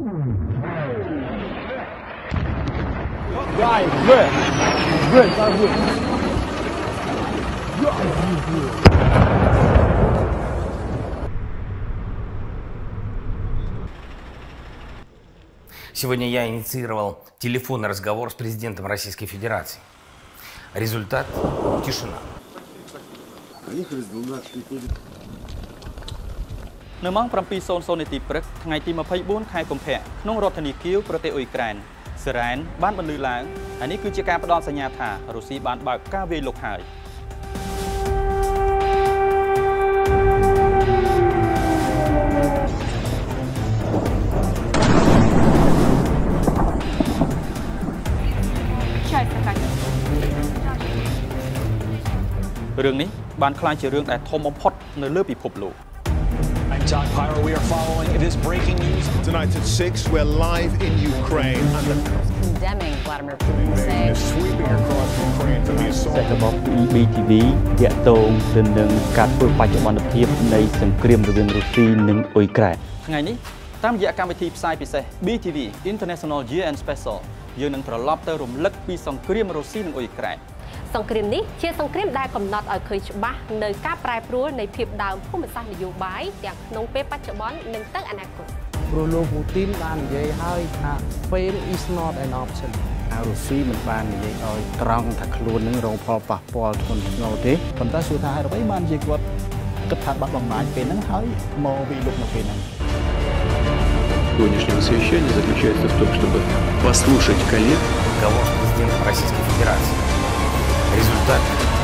Сегодня я инициировал телефонный разговор с президентом Российской Федерации. Результат – тишина. នៅម៉ោង 7:00 នាទីព្រឹកថ្ងៃទី 24 ខែកុម្ភៈក្នុងរដ្ឋធានីគៀវប្រទេសអ៊ុយក្រែនសេរ៉ែនបានបន្លឺឡើងហើយនេះគឺជាការផ្ដល់សញ្ញាថារុស្ស៊ីបានបើកការវាយលុកហើយរឿងនេះបានក្លាយជារឿងដែលធំបំផុតនៅលើពិភពលោក I'm John Pyro. We are following this breaking news. Tonight at 6, we're live in Ukraine. And condemning Vladimir Putin, saying sweeping across Ukraine for the assault. របស់ BTV តាក់ទងទៅនឹងការធ្វើបច្ចុប្បន្នភាពនៃសង្គ្រាមរវាងរុស្ស៊ីនិងអ៊ុយក្រែនថ្ងៃនេះតាមរយៈកម្មវិធីផ្សាយពិសេស BTV International Year and Special យើងនឹងត្រឡប់ទៅរំលឹកពីសង្គ្រាមរុស្ស៊ីនិងអ៊ុយក្រែនសង្គ្រាមនេះជាសង្គ្រាមដែលកំណត់ឲ្យឃើញច្បាស់នៅការប្រែប្រួលនៃភាពដើមភូមិសាស្ត្រនយោបាយទាំងក្នុងពេលបច្ចុប្បន្ននិងទៅអនាគតព្រោះលោកពូទីនបាននិយាយហើយថា fail is not an option រុស្ស៊ីមិនបាននិយាយឲ្យត្រង់ថាខ្លួននឹងរងផលប៉ះពាល់ធ្ងន់ធ្ងរទេប៉ុន្តែសួរថាហេតុអ្វីបានជាគាត់គិតថាបាត់បំណាញពេលហ្នឹងហើយមកវិលុកនៅពេលហ្នឹង Сегодняшнего совещания заключается в том, чтобы послушать коллег. Разговор с президентом Российской Федерации. Результат.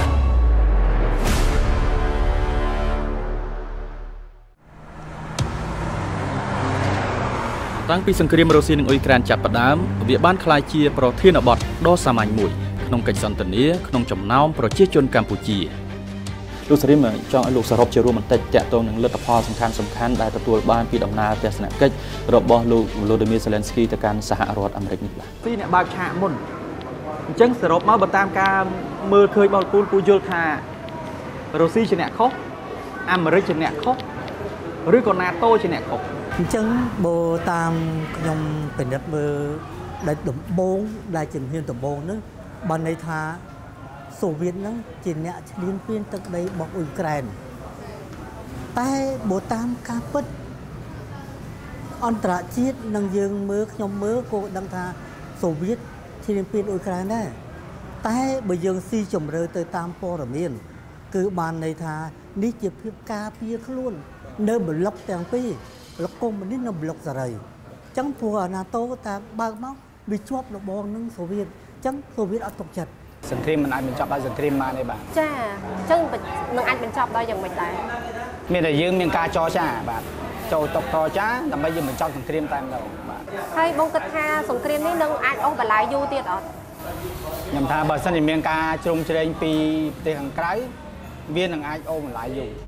តាំងពីសង្គ្រាមរុស្ស៊ីនិងអ៊ុយក្រែនចាប់ផ្ដើមវាបានក្លាយជាប្រធានបទដ៏សាមញ្ញមួយក្នុងកិច្ចសន្ទនាក្នុងចំណោមប្រជាជនកម្ពុជាលោកសេរីមចង់ឲ្យលោកសរុបជារួមបន្តិចតាក់ទងនឹងលទ្ធផលសំខាន់ៗដែលទទួលបានពីដំណើរទស្សនកិច្ចរបស់លោក Volodymyr Zelensky ទៅកាន់សហរដ្ឋអាមេរិកនេះបាទពីអ្នកបើកឆាកមុនអញ្ចឹងសរុបមកបើតាមការមើលឃើញរបស់ពូយល់ថារុស្ស៊ីជាអ្នកខុសអាមេរិកជាអ្នកខុសឬក៏ NATO ជាអ្នកខុសអញ្ចឹងបើតាមខ្ញុំពិនិត្យមើលដែលដំបូងដែលជំនាញដំបូងនោះបានន័យថាសូវៀតហ្នឹងជាអ្នកឈ្លានពានទឹកដីរបស់អ៊ុយក្រែនតែបើតាមការពិតអន្តរជាតិនឹងយើងមើលខ្ញុំមើលក៏ដឹងថាសូវៀតឈ្លានពានអ៊ុយក្រែនដែរតែបើយើងស៊ីជម្រៅទៅតាមព័ត៌មានគឺបានន័យថានេះជាភាពការពារខ្លួននៅប្លុកទាំងពីរប្លុកកុម្មុយនីសនិងប្លុកសេរីអញ្ចឹងព្រោះអាណាតូតាបើកមកវាជាប់របងនឹងសូវៀតអញ្ចឹងសូវៀតអត់ទុកចិត្តសង្គ្រាមមិនអាចបញ្ចប់ដោយសង្គ្រាមបានទេបាទចាអញ្ចឹងនឹងអាចបញ្ចប់ដោយយ៉ាងម៉េចដែរមានតែយើងមានការចរចាបាទចូលតុចរចាដើម្បីយើងបញ្ចប់សង្គ្រាមតែម្ដងបាទហើយបងគិតថាសង្គ្រាមនេះនឹងអាចអូសបន្លាយយូរទៀតអត់ខ្ញុំថាបើសិនជាមានការជ្រុំជ្រែងពីប្រទេសខាងក្រៅវានឹងអាចអូសបន្លាយយូរ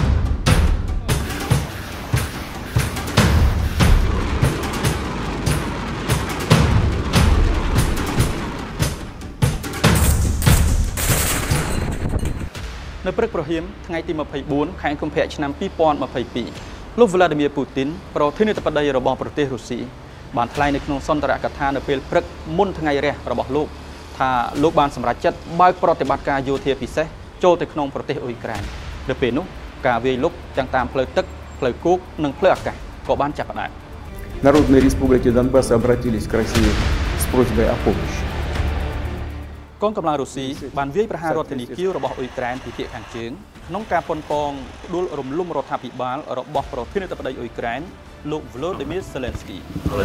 នៅព្រឹកព្រហៀមថ្ងៃទី 24 ខែកុម្ភៈឆ្នាំ 2022 លោក Vladimir Putin ប្រធានាធិបតីរបស់ប្រទេសរុស្ស៊ីបានថ្លែងនៅក្នុងសន្ទរកថានៅពេលព្រឹកមុនថ្ងៃរះរបស់លោកថាលោកបានសម្រេចចិត្តបើកប្រតិបត្តិការយោធាពិសេសចូលទៅក្នុងប្រទេសអ៊ុយក្រែននៅពេលនោះការវាយលុកទាំងតាមផ្លូវទឹកផ្លូវគោកនិងផ្លូវអាកាសក៏បានចាប់ផ្ដើម Народные республики Донбасса обратились к России с просьбой о помощи. កងកម្លាំងរុស្ស៊ីបានវាយប្រហាររដ្ឋធានីគៀវរបស់អ៊ុយក្រែនពីភាគខាងជើងក្នុងការប៉ុនប៉ងផ្ដួលរំលំរដ្ឋាភិបាលរបស់ប្រធានាធិបតីអ៊ុយក្រែនលោក Volodymyr Zelensky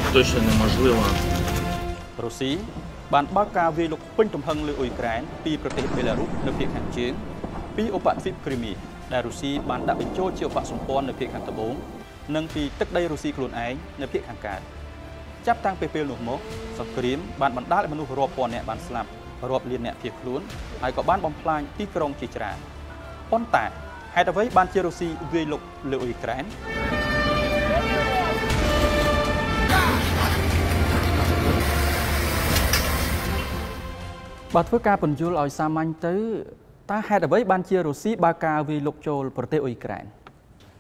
រុស្ស៊ីបានបើកការវាយលុកពេញទំហឹងលើអ៊ុយក្រែនពីប្រទេសបេឡារុសនៅភាគខាងជើងពីឧបទ្វីបគ្រីមៀដែលរុស្ស៊ីបានដាក់បញ្ចូលជាឧបសម្ព័ន្ធនៅភាគខាងត្បូងនិងពីទឹកដីរុស្ស៊ីខ្លួនឯងនៅភាគខាងកើតចាប់តាំងពីពេលនោះមកសង្គ្រាមបានបណ្ដាលឲ្យមនុស្សរាប់ពាន់នាក់បានស្លាប់រាប់លានអ្នកភៀសខ្លួនហើយក៏បានបំផ្លាញទីក្រុងជាច្រើនប៉ុន្តែហេតុអ្វីបានជារុស្ស៊ីវាយលុកលើអ៊ុយក្រែនបើធ្វើការពន្យល់ឲ្យសាមញ្ញទៅតើហេតុអ្វីបានជារុស្ស៊ីបើកការវាយលុកចូលប្រទេសអ៊ុយក្រែន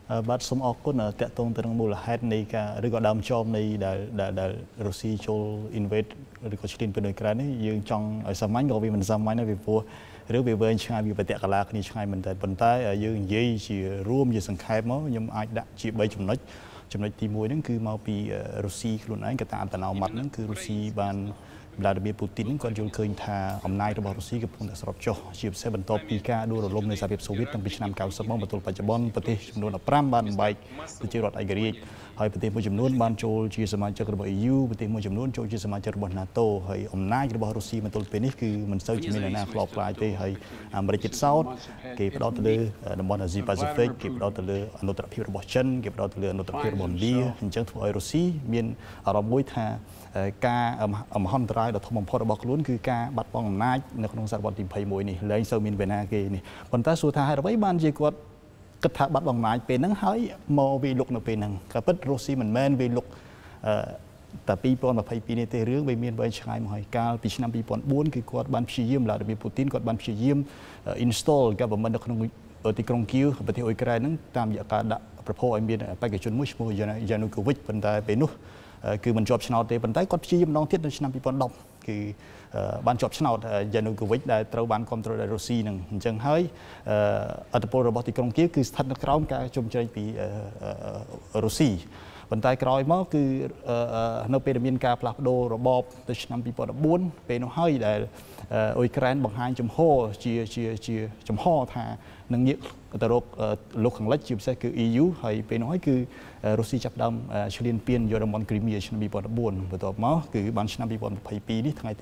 បាត់សូមអរគុណតាក់ទងទៅនឹងមូលហេតុនៃការឬក៏ដើមចមនៃដែលរុស្ស៊ីចូល invade ឬក៏ឈ្លានពានអ៊ុយក្រែននេះយើងចង់ឲ្យសាមញ្ញក៏វាមិនសាមញ្ញដែរពីព្រោះឬវាវែងឆ្ងាយវាបតិកលាគ្នាឆ្ងាយមែនតើប៉ុន្តែយើងនិយាយជារួមជាសង្ខេបមកខ្ញុំអាចដាក់ជា3ចំណុចទី1ហ្នឹងគឺមកពីរុស្ស៊ីខ្លួនឯងកត្តាអន្តរមត្តហ្នឹងគឺរុស្ស៊ីបានVladimir Putin គាត់យល់ឃើញថាអំណាចរបស់រុស្ស៊ីកំពុងតែស្រុតចុះជាពិសេសបន្ទាប់ពីការដួលរលំនៃសហភាពសូវៀតតាំងពីឆ្នាំ90មកទល់បច្ចុប្បន្នប្រទេសចំនួន15បានបែកទៅជារដ្ឋឯករាជ្យហើយប្រទេសមួយចំនួនបានចូលជាសមាជិករបស់ EU ប្រទេសមួយចំនួនចូលជាសមាជិករបស់ NATO ហើយអំណាចរបស់រុស្ស៊ីមកទល់ពេលនេះគឺមិនសូវជាមានអ្នកណាខ្លោបខ្លាយទេហើយអាមេរិកជិតសោតគេផ្ដោតទៅលើតំបន់អាស៊ីប៉ាស៊ីហ្វិកគេផ្ដោតទៅលើអនុត្តរភាពរបស់ចិនគេផ្ដោតទៅលើអនុត្តរភាពរបស់ឥណ្ឌាអញ្ចឹងធ្វើឲ្យរុស្ស៊ីមានអារម្មណ៍មួយថាការមហន្តរាយដ៏ធំបំផុតរបស់ខ្លួនគឺការបាត់បង់អំណាចនៅក្នុងសតវត្សទី21នេះលែងសូវមានវេណាគេនេះប៉ុន្តែសួរថាហេតុអ្វីបានជាគាត់គិតថាបាត់បង់អំណាចពេលហ្នឹងហើយមកវាលុកនៅពេលហ្នឹងក៏ពិតរុស្ស៊ីមិនមែនវាលុកតែ2022នេះទេរឿងវាមានវែងឆ្ងាយមកហើយកាលពីឆ្នាំ2004គឺគាត់បានព្យាយាមVladimir Putinគាត់បានព្យាយាម install government នៅក្នុងទីក្រុងគៀវប្រទេសអ៊ុយក្រែនហ្នឹងតាមរយៈការដាក់ប្រពោឲ្យមានបេក្ខជនមួយឈ្មោះ Yanukovych ប៉ុន្តែពេលនោះគឺមិនជាប់ឆ្នោតទេប៉ុន្តែគាត់ព្យាយាមម្ដងទៀតនៅឆ្នាំ2010គឺបានជាប់ឆ្នោត Yanukovych ដែលត្រូវបានគ្រប់គ្រងដោយរុស្ស៊ីនឹងអញ្ចឹងហើយអធិបតេយ្យរបស់ទីក្រុងគៀវគឺស្ថិតនៅក្រោមការជំរុញពីរុស្ស៊ីប៉ុន្តែក្រោយមកគឺនៅពេលដែលមានការផ្លាស់ប្ដូររបបទៅឆ្នាំ2014ពេលនោះហើយដែលអ៊ុយក្រែនបង្ហាញចំហជាចំហថានឹងងាកទៅរកលោកខាងលិចជាពិសេសគឺ EU ហើយពេលនោះហើយគឺរុស្ស៊ីចាប់ផ្ដើមឈ្លានពានយកតំបន់គ្រីមៀឆ្នាំ2014បន្ទាប់មកគឺបានឆ្នាំ2022នេះថ្ងៃទី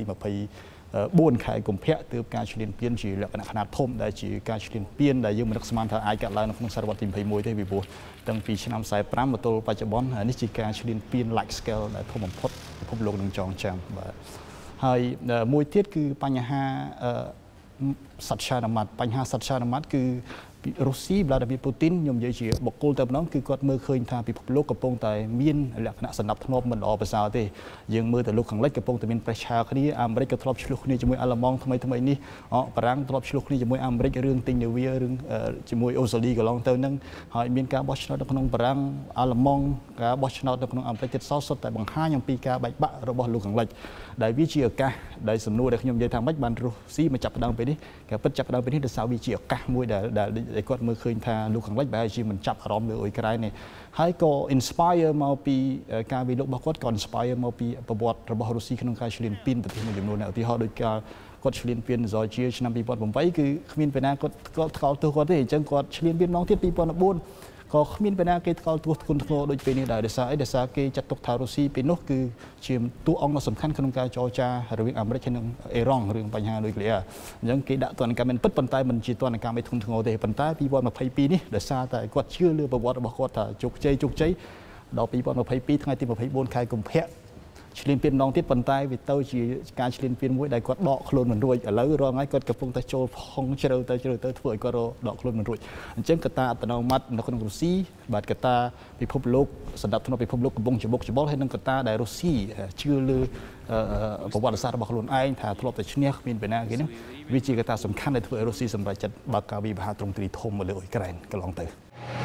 24ខែកុម្ភៈទើបការឈ្លានពានជាលក្ខណៈខ្នាតធំដែលជាការឈ្លានពានដែលយើងមិននឹកស្មានថាអាចកើតឡើងនៅក្នុងសតវត្សទី21ទេពីព្រោះតាំងពីឆ្នាំ45មកទល់បច្ចុប្បន្ននេះជាការឈ្លានពាន large scale ដែលធំបំផុតពិភពលោកនឹងចងចាំបាទហើយមួយទៀតគឺបញ្ហាសត្វឆានម៉ាត់បញ្ហាសត្វឆានម៉ាត់គឺរុស្ស៊ីVladimir Putinខ្ញុំនិយាយជាបុគ្គលតែម្ដងគឺគាត់មើលឃើញថាពិភពលោកកំពុងតែមានលក្ខណៈសណ្ដាប់ធ្នាប់មិនល្អប្រសើរទេយើងមើលទៅលោកខាងលិចកំពុងតែមានប្រេះឆាគ្នាអាមេរិកក៏ធ្លាប់ឆ្លោះគ្នាជាមួយអាល្លឺម៉ង់ថ្មីនេះបារាំងធ្លាប់ឆ្លោះគ្នាជាមួយអាមេរិករឿងទិញនាវារឿងជាមួយអូស្ត្រាលីកន្លងទៅហ្នឹងហើយមានការបោះឆ្នោតនៅក្នុងបារាំងអាល្លឺម៉ង់ការបោះឆ្នោតនៅក្នុងអាមេរិកទៀតសោតសុទ្ធតែបង្ហាញអំពីការបែកបាក់របស់លោកខាងលិចដែលវាជាឱកាសដែលសំណួរដែលខ្ញុំនិយាយថាម៉េចបានរុស្ស៊ីមកចាប់ផ្ដើមពេលនេះគេពិតចាប់ផ្ដើមពេលនេះដោយសារវាជាឱកាសមួយដែលគាត់មើលឃើញថាលោកខាងលិចបែរជាមិនចាប់អារម្មណ៍លើអ៊ុយក្រែននេះហើយក៏ inspire មកពីការវិលុករបស់គាត់ក៏ inspire មកពីប្រវត្តិរបស់រុស្ស៊ីក្នុងការឈ្លានពានប្រទេសមួយចំនួនឧទាហរណ៍ដូចគាត់ឈ្លានពានហ្សជាឆ្នាំ2008គឺគ្មានពេលណាគាត់ថ្កោលទោសគាត់ទេអញ្ចឹងគាត់ឈ្លានពានម្ដងទៀត2014ក៏គ្មានពេលណាគេថ្កោលទោសធ្ងន់ធ្ងរដូចពេលនេះដែរដោយសារអីដោយសារគេចាត់ទុកថារុស្ស៊ីពេលនោះគឺជាតួអង្គដ៏សំខាន់ក្នុងការចរចារវាងអាមេរិកហើយនិងអ៊ីរ៉ង់រឿងបញ្ហានុយក្លេអ៊ែរអញ្ចឹងគេដាក់ទណ្ឌកម្មពិតប៉ុន្តែមិនជាទណ្ឌកម្មធ្ងន់ធ្ងរទេប៉ុន្តែ2022នេះដោយសារតែគាត់ជឿលើប្រវត្តិរបស់គាត់ថាជោគជ័យដល់2022ថ្ងៃទី24ខែកុម្ភៈឈ្លានពានម្ដងទៀតប៉ុន្តែវាទៅជាការឈ្លានពានមួយដែលគាត់ដកខ្លួនមិនរួចឥឡូវរងហើយគាត់កំពុងតែចូលផុងជ្រៅទៅធ្វើឲ្យគាត់ដកខ្លួនមិនរួចអញ្ចឹងកត្តាអត្តនោម័តនៅក្នុងរុស្ស៊ីបាទកត្តាពិភពលោកសម្រាប់ក្នុងពិភពលោកកំពុងច្បុកច្បល់ហើយនឹងកត្តាដែលរុស្ស៊ីជឿលើប្រវត្តិសាស្ត្ររបស់ខ្លួនឯងថាធ្លាប់តែឈ្នះគ្មានពេលណាគេនេះវាជាកត្តាសំខាន់ដែលធ្វើឲ្យរុស្ស៊ីសម្រេចចិត្តបើកការវិវហារទ្រង់ទ្រីធំមកលើអ៊ុយក្រែនកន្លងទៅ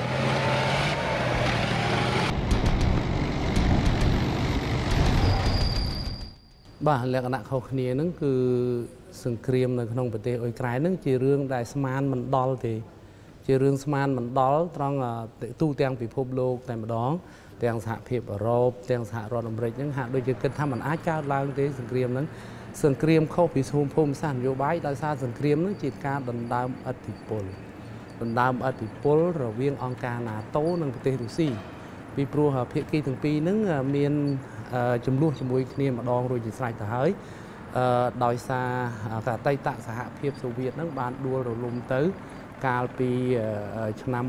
បាទលក្ខណៈខុសគ្នាហ្នឹងគឺសង្គ្រាមនៅក្នុងប្រទេសអ៊ុយក្រែនហ្នឹងជារឿងដែលស្មានមិនដល់ទេជារឿងស្មានមិនដល់ត្រង់ទូទាំងពិភពលោកតែម្ដងទាំងសហភាពអឺរ៉ុបទាំងសហរដ្ឋអាមេរិកហ្នឹងហាក់ដូចជាគិតថាมันអាចកើតឡើងទេសង្គ្រាមហ្នឹងសង្គ្រាមខុសពីភូមិសាស្ត្រនយោបាយដោយសារសង្គ្រាមហ្នឹងជាការដណ្ដើមឥទ្ធិពលរវាងអង្គការ NATO និងប្រទេសរុស្ស៊ីពីព្រោះភាគីទាំងពីរហ្នឹងមានចំនួនជាមួយគ្នាម្ដងរួចជាស្រេចទៅហើយដោយសារអតីតសហភាពសូវៀតហ្នឹងបានដួលរលំទៅកាលពីឆ្នាំ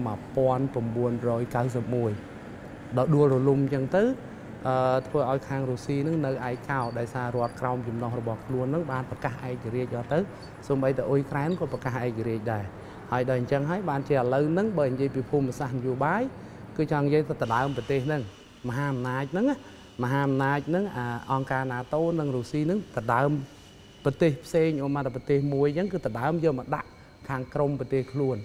1991ដល់ដួលរលំអញ្ចឹងទៅធ្វើឲ្យខាងរុស្ស៊ីហ្នឹងនៅឯកោដោយសាររដ្ឋក្រោមចំណុះរបស់ខ្លួនហ្នឹងបានប្រកាសឯករាជ្យអត់ទៅសូម្បីតែអ៊ុយក្រែនក៏ប្រកាសឯករាជ្យដែរហើយដល់អញ្ចឹងហើយបានជាឥឡូវហ្នឹងបើនិយាយពីភូមិសាស្ត្រនយោបាយគឺចង់និយាយទៅដណ្ដើមប្រទេសហ្នឹងមហាអំណាចហ្នឹងអង្គការ NATO និងរុស្ស៊ីហ្នឹងដណ្ដើមប្រទេសផ្សេងប្រទេសមួយអញ្ចឹងគឺដណ្ដើមយកមកដាក់ខាងក្រមប្រទេសខ្លួន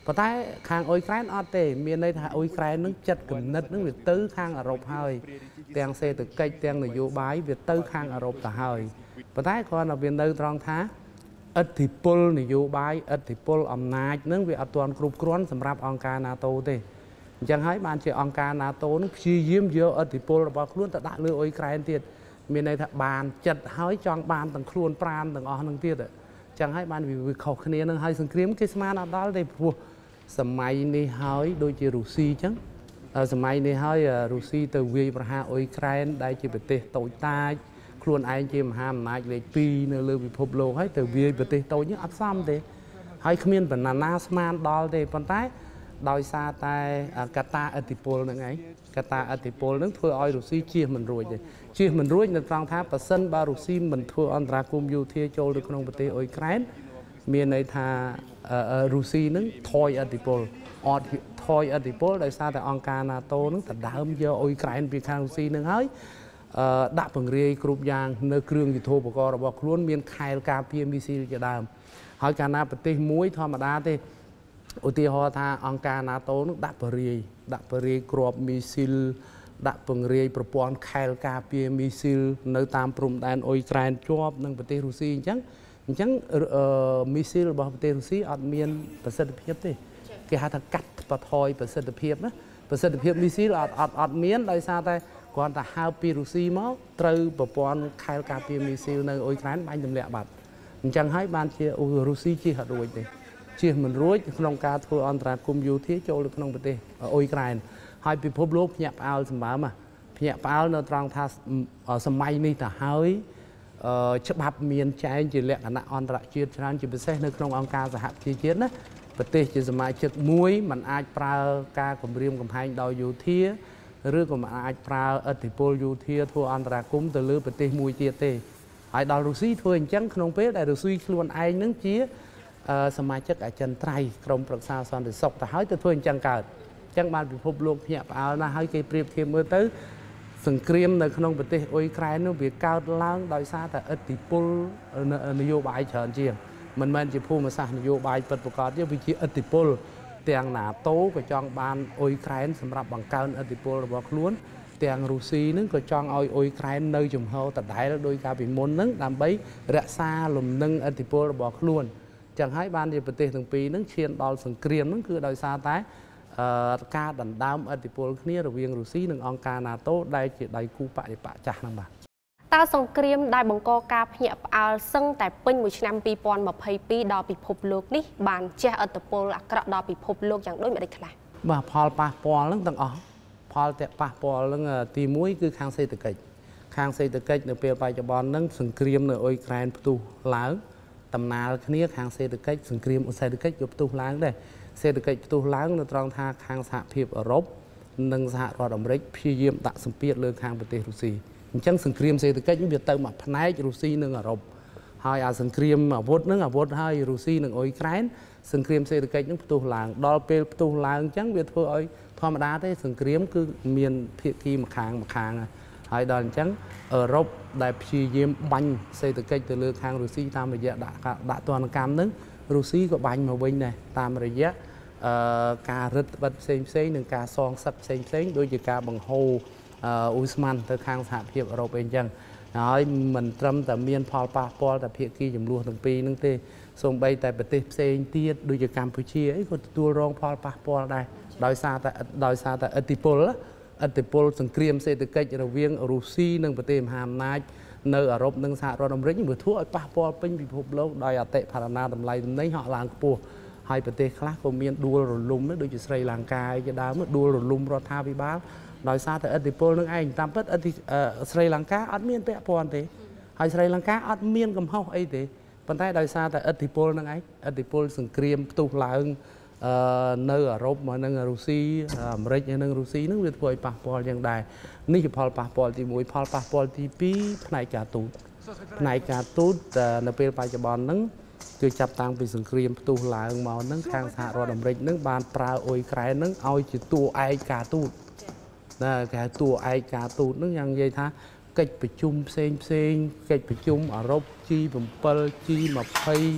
ប៉ុន្តែខាងអ៊ុយក្រែនអត់ទេមានន័យថាអ៊ុយក្រែននឹងចិត្តគំនិតនឹងវាទៅខាងអឺរ៉ុបហើយទាំងសេដ្ឋកិច្ចទាំងនយោបាយវាទៅខាងអឺរ៉ុបទៅហើយប៉ុន្តែគ្រាន់តែវានៅត្រង់ថាឥទ្ធិពលនយោបាយឥទ្ធិពលអំណាចនឹងវាអត់ទាន់គ្រប់គ្រាន់សម្រាប់អង្គការ NATO ទេអញ្ចឹងហើយបានជាអង្គការ NATO នឹងព្យាយាមយកឥទ្ធិពលរបស់ខ្លួនទៅដាក់លើអ៊ុយក្រែនទៀតមានន័យថាបានចិត្តហើយចង់បានទាំងខ្លួនប្រាណទាំងអស់នឹងទៀតអញ្ចឹងហើយបានវាខុសគ្នានឹងហើយសង្គ្រាមគេស្មានអត់ដល់ទេព្រោះសម័យនេះហើយដូចជារុស្ស៊ីអញ្ចឹងសម័យនេះហើយរុស្ស៊ីទៅវាយប្រហារអ៊ុយក្រែនដែលជាប្រទេសតូចតាចខ្លួនឯងជាមហាអំណាចលេខ2នៅលើពិភពលោកហើយទៅវាយប្រទេសតូចនេះអត់សមទេហើយគ្មានបណ្ណាណាស្មានដល់ទេប៉ុន្តែដោយសារតែកត្តាឥទ្ធិពលហ្នឹងឯងកត្តាឥទ្ធិពលហ្នឹងធ្វើឲ្យរុស្ស៊ីជៀសមិនរួចទេជៀសមិនរួចនៅត្រង់ថាប៉ះសិនបើរុស្ស៊ីមិនធ្វើអន្តរាគមន៍យោធាចូលទៅក្នុងប្រទេសអ៊ុយក្រែនមានន័យថារុស្ស៊ីហ្នឹងថយឥទ្ធិពលអត់ថយឥទ្ធិពលដោយសារតែអង្គការ NATO ហ្នឹងដណ្ដើមយកអ៊ុយក្រែនពីខាងរុស្ស៊ីហ្នឹងហើយដាក់ពង្រាយគ្រប់យ៉ាងនៅគ្រឿងយុទ្ធោបករណ៍របស់ខ្លួនមានខែលការពារមីស៊ីលជាដើមហើយកាលណាប្រទេសមួយធម្មតាទេឧទាហរណ៍ថាអង្គការ NATO នឹងដាក់ពង្រាយគ្រាប់មីស៊ីលដាក់ពង្រាយប្រព័ន្ធខែលការពារមីស៊ីលនៅតាមព្រំដែនអ៊ុយក្រែនជាប់នឹងប្រទេសរុស្ស៊ីអញ្ចឹងមីស៊ីលរបស់ប្រទេសរុស្ស៊ីអត់មានប្រសិទ្ធភាពទេគេហៅថាកាត់បន្ថយប្រសិទ្ធភាពណាប្រសិទ្ធភាពមីស៊ីលអត់មានដោយសារតែគ្រាន់តែហៅពីរុស្ស៊ីមកត្រូវប្រព័ន្ធខែលការពារមីស៊ីលនៅអ៊ុយក្រែនបាញ់ទម្លាក់បាត់អញ្ចឹងហើយបានជារុស្ស៊ីជិះអត់រួចទេជិះមិនរួចក្នុងការធ្វើអន្តរាគមន៍យោធាចូលទៅក្នុងប្រទេសអ៊ុយក្រែនហើយពិភពលោកភ្ញាក់ផ្អើលសម្បើមភ្ញាក់ផ្អើលនៅត្រង់ថាសម័យនេះទៅហើយច្បាប់មានចែងជាលក្ខណៈអន្តរជាតិច្រើនជាពិសេសនៅក្នុងអង្គការសហប្រជាជាតិណាប្រទេសជាសមាជិកមួយมันអាចប្រើការគម្រាមកំហែងដោយយោធាឬក៏មិនអាចប្រើឥទ្ធិពលយោធាធ្វើអន្តរាគមន៍ទៅលើប្រទេសមួយទៀតទេហើយដល់រុស្ស៊ីធ្វើអញ្ចឹងក្នុងពេលដែលរុស្ស៊ីខ្លួនឯងនឹងជាសមាជិកអចិន្ត្រៃយ៍ក្រុមប្រឹក្សាសន្តិសុខទៅហើយទៅធ្វើអញ្ចឹងកើតអញ្ចឹងបានពិភពលោកភ្ញាក់ផ្អើលណាស់ហើយគេប្រៀបធៀបមើលទៅសង្គ្រាមនៅក្នុងប្រទេសអ៊ុយក្រែននោះវាកើតឡើងដោយសារតែឥទ្ធិពលនយោបាយច្រើនជាងមិនមែនជាភូមិសាស្ត្រនយោបាយពិតប្រាកដទេវាជាឥទ្ធិពលទាំង NATO ក៏ចង់បានអ៊ុយក្រែនសម្រាប់បង្កើនឥទ្ធិពលរបស់ខ្លួនទាំងរុស្ស៊ីនឹងក៏ចង់ឲ្យអ៊ុយក្រែននៅចំហដដែលដោយការពីមុននឹងដើម្បីរក្សាលំនឹងឥទ្ធិពលរបស់ខ្លួនចឹងហើយបានជាប្រទេសទាំងពីរនឹងឈានដល់សង្គ្រាមនឹងគឺដោយសារតែការដណ្ដើមឥទ្ធិពលគ្នារវាងរុស្ស៊ីនិងអង្គការ NATO ដែលជាដៃគូបដិបកចាស់ហ្នឹងបាទតើសង្គ្រាមដែលបង្កការភ្ញាក់ផ្អើលសឹងតែពេញមួយឆ្នាំ2022ដល់ពិភពលោកនេះបានជះឥទ្ធិពលអាក្រក់ដល់ពិភពលោកយ៉ាងដូចម្តេចខ្លះបាទផលប៉ះពាល់ហ្នឹងទាំងអស់ផលតែប៉ះពាល់ហ្នឹងទី1គឺខាងសេដ្ឋកិច្ចនៅពេលបច្ចុប្បន្នហ្នឹងសង្គ្រាមនៅអ៊ុយក្រែនផ្ទុះឡើងដំណើរគ្នាខាងសេដ្ឋកិច្ចសង្គ្រាមសេដ្ឋកិច្ចក៏ផ្ទុះឡើងដែរសេដ្ឋកិច្ចផ្ទុះឡើងនៅត្រង់ថាខាងសហភាពអឺរ៉ុបនិងសហរដ្ឋអាមេរិកព្យាយាមដាក់សម្ពាធលើខាងប្រទេសរុស្ស៊ីអញ្ចឹងសង្គ្រាមសេដ្ឋកិច្ចវាទៅមកផ្នែករុស្ស៊ីនិងអឺរ៉ុបហើយអាសង្គ្រាមអាវុធហ្នឹងអាវុធហើយរុស្ស៊ីនិងអ៊ុយក្រែនសង្គ្រាមសេដ្ឋកិច្ចហ្នឹងផ្ទុះឡើងដល់ពេលផ្ទុះឡើងអញ្ចឹងវាធ្វើឲ្យធម្មតាទេសង្គ្រាមគឺមានភាគីម្ខាងហើយដល់អញ្ចឹងអឺរ៉ុបដែលព្យាយាមបាញ់សេដ្ឋកិច្ចទៅលើខាងរុស្ស៊ីតាមរយៈដាក់ទណ្ឌកម្មហ្នឹងរុស្ស៊ីក៏បាញ់មកវិញដែរតាមរយៈការរឹតបន្តឹងផ្សេងនិងការសងសឹកផ្សេងដូចជាការបង្ហូរអ៊ូស្មានទៅខាងសហភាពអឺរ៉ុបអីចឹងហើយមិនត្រឹមតែមានផលប៉ះពាល់តែភាគីចំនួនទាំងពីរហ្នឹងទេសូម្បីតែប្រទេសផ្សេងទៀតដូចជាកម្ពុជាអីក៏ទទួលរងផលប៉ះពាល់ដែរដោយសារតែឥទ្ធិពលសង្គ្រាមសេដ្ឋកិច្ចរវាងរុស្ស៊ីនិងប្រទេសមហាអំណាចនៅអឺរ៉ុបនិងសហរដ្ឋអាមេរិកវាធ្វើឲ្យប៉ះពាល់ពេញពិភពលោកដោយអតិផរណាតម្លៃទំនិញហក់ឡើងខ្ពស់ហើយប្រទេសខ្លះក៏មានដួលរលំដូចជាស្រីលង្កាឯជាដើមដួលរលំរដ្ឋាភិបាលដោយសារតែឥទ្ធិពលនឹងឯងតាមពិតស្រីលង្កាអត់មានពាក់ព័ន្ធទេហើយស្រីលង្កាអត់មានកំហុសអីទេប៉ុន្តែដោយសារតែឥទ្ធិពលនឹងឯងឥទ្ធិពលសង្គ្រាមផ្ទុះឡើងនៅអឺរ៉ុបមកនឹងរុស្ស៊ីអាមេរិកនិងរុស្ស៊ីនឹងវាធ្វើឲ្យប៉ះពាល់យ៉ាងដែរនេះជាផលប៉ះពាល់ទី1ផលប៉ះពាល់ទី2ផ្នែកការទូតនៅពេលបច្ចុប្បន្នហ្នឹងគឺចាប់តាំងពីសង្គ្រាមផ្ទុះឡើងមកហ្នឹងខាងសហរដ្ឋអាមេរិកហ្នឹងបានប្រើអ៊ុយក្រែនហ្នឹងឲ្យជាតួឯកការទូតណាគេហៅតួឯកការទូតហ្នឹងយ៉ាងនិយាយថាកិច្ចប្រជុំផ្សេងកិច្ចប្រជុំអឺរ៉ុប G7 G20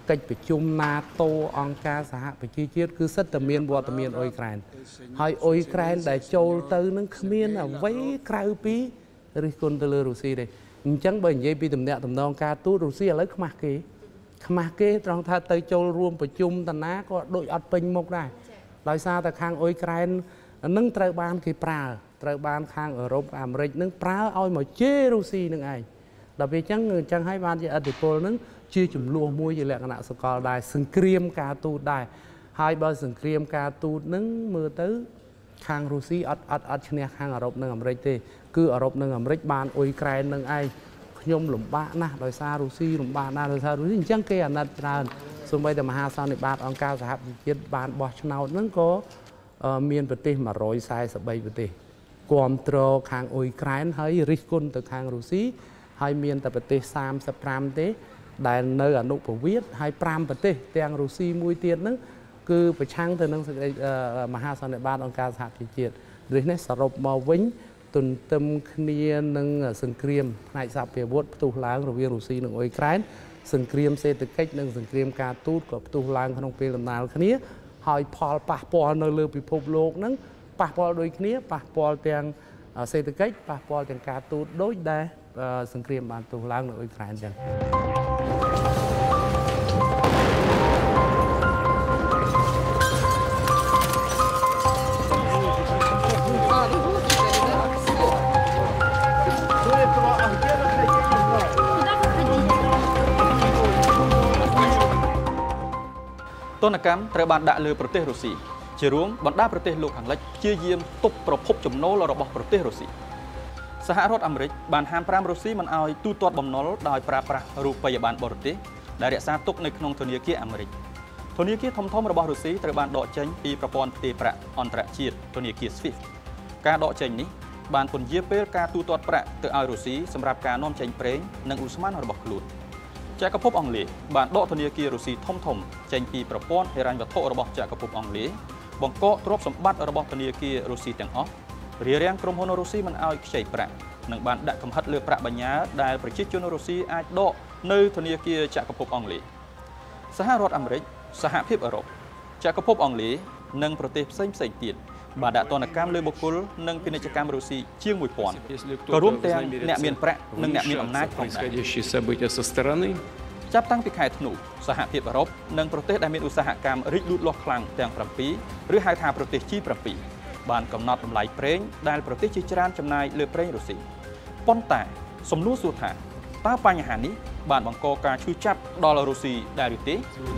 កិច្ចប្រជុំ NATO អង្គការសហប្រជាជាតិគឺសិតតែមានវត្តមានអ៊ុយក្រែនហើយអ៊ុយក្រែនដែលចូលទៅនឹងគ្មានអ្វីក្រៅពីរិះគន់ទៅលើរុស្ស៊ីទេអញ្ចឹងបើនិយាយពីទំនាក់ទំនងការទូតរុស្ស៊ីឥឡូវខ្មាស់គេត្រង់ថាទៅចូលរួមប្រជុំតាណាក៏ដូចអត់ពេញមុខដែរដោយសារតែខាងអ៊ុយក្រែននឹងត្រូវបានគេត្រូវបានខាងអឺរ៉ុបអាមេរិកនឹងប្រើឲ្យមកជេររុស្ស៊ីនឹងឯងដល់ពេលអញ្ចឹងហើយបានជាឥទ្ធិពលនឹងជាចំនួនមួយជាលក្ខណៈសកលដែរសង្គ្រាមការទូតដែរហើយបើសង្គ្រាមការទូតនឹងមើលទៅខាងរុស្ស៊ីអត់ឈ្នះខាងអឺរ៉ុបនិងអាមេរិកទេគឺអឺរ៉ុបនិងអាមេរិកបានអ៊ុយក្រែននឹងឯងខ្ញុំលំបាកណាស់ដោយសាររុស្ស៊ីលំបាកណាស់ដោយសាររុស្ស៊ីអញ្ចឹងគេអាណិតច្រើនសូម្បីតែមហាសន្និបាតអង្គការសហប្រជាជាតិបានបោះឆ្នោតហ្នឹងក៏មានប្រទេស143ប្រទេសគ្រប់គ្រងខាងអ៊ុយក្រែនហើយរិះគន់ទៅខាងរុស្ស៊ីហើយមានតែប្រទេស35ទេដែលនៅអនុប្រវេសន៍ហើយ5ប្រទេសទាំងរុស្ស៊ីមួយទៀតហ្នឹងគឺប្រឆាំងទៅនឹងមហាសន្និបាតអង្គការសហប្រជាជាតិដូច្នេះសរុបមកវិញទន្ទឹមគ្នានឹងសង្គ្រាមផ្នែកសហភាពអាវុធផ្ទុះឡើងរវាងរុស្ស៊ីនិងអ៊ុយក្រែនសង្គ្រាមសេដ្ឋកិច្ចនិងសង្គ្រាមការទូតក៏ផ្ទុះឡើងក្នុងពេលដំណាលគ្នាហើយផលប៉ះពាល់នៅលើពិភពលោកហ្នឹងប៉ះពាល់ដូចគ្នាប៉ះពាល់ទាំងសេដ្ឋកិច្ចប៉ះពាល់ទាំងការទូតដូចដែលសង្គ្រាមបានផ្ទុះឡើងនៅអ៊ុយក្រែនចឹងទណ្ឌកម្មត្រូវបានដាក់លើប្រទេសរុស្ស៊ីជារួមបណ្ដាប្រទេសលោកខាងលិចព្យាយាមទប់ប្រភពចំណូលរបស់ប្រទេសរុស្ស៊ីសហរដ្ឋអាមេរិកបានហាម5រុស្ស៊ីមិនឲ្យទូទាត់បំណុលដោយប្រើប្រាស់រូបិយប័ណ្ណបរទេសដែលរក្សាទុកនៅក្នុងធនាគារអាមេរិកធនាគារធំៗរបស់រុស្ស៊ីត្រូវបានដកចេញពីប្រព័ន្ធផ្ទេរប្រាក់អន្តរជាតិធនាគារ SWIFT ការដកចេញនេះបានពន្យាពេលការទូទាត់ប្រាក់ទៅឲ្យរុស្ស៊ីសម្រាប់ការនាំចេញប្រេងនិងឧស្ម័នរបស់ខ្លួនចក្រភពអង់គ្លេសបានដកធនាគាររុស្ស៊ីធំៗចេញពីប្រព័ន្ធហិរញ្ញវត្ថុរបស់ចក្រភពអង់គ្លេសបង្កកទ្រព្យសម្បត្តិរបស់ធនាគាររុស្ស៊ីទាំងអស់រារាំងក្រុមហ៊ុនរុស្ស៊ីមិនឲ្យខ្ចីប្រាក់និងបានដាក់កំហិតលើប្រាក់បញ្ញើដែលប្រជាជនរុស្ស៊ីអាចដកនៅធនាគារចក្រភពអង់គ្លេសសហរដ្ឋអាមេរិកសហភាពអឺរ៉ុបចក្រភពអង់គ្លេសនិងប្រទេសផ្សេងទៀតបានដាក់ទណ្ឌកម្មលើបុគ្គលនិងពាណិជ្ជកម្មរុស្ស៊ីជាង 1000 ក៏រួមទាំងអ្នកមានប្រាក់និងអ្នកមានអំណាចផងដែរចាប់តាំងពីខែធ្នូសហភាពអឺរ៉ុបនិងប្រទេសដែលមានឧស្សាហកម្មរីកលូតលាស់ខ្លាំងទាំង7ឬហៅថាប្រទេស G7 បានកំណត់តម្លៃប្រេងដែលប្រទេសជាច្រើនចំណាយលើប្រេងរុស្ស៊ីប៉ុន្តែសំណួរសួរថាតើបញ្ហានេះបានបង្កការឈឺចាប់ដល់រុស្ស៊ីដែរឬទេ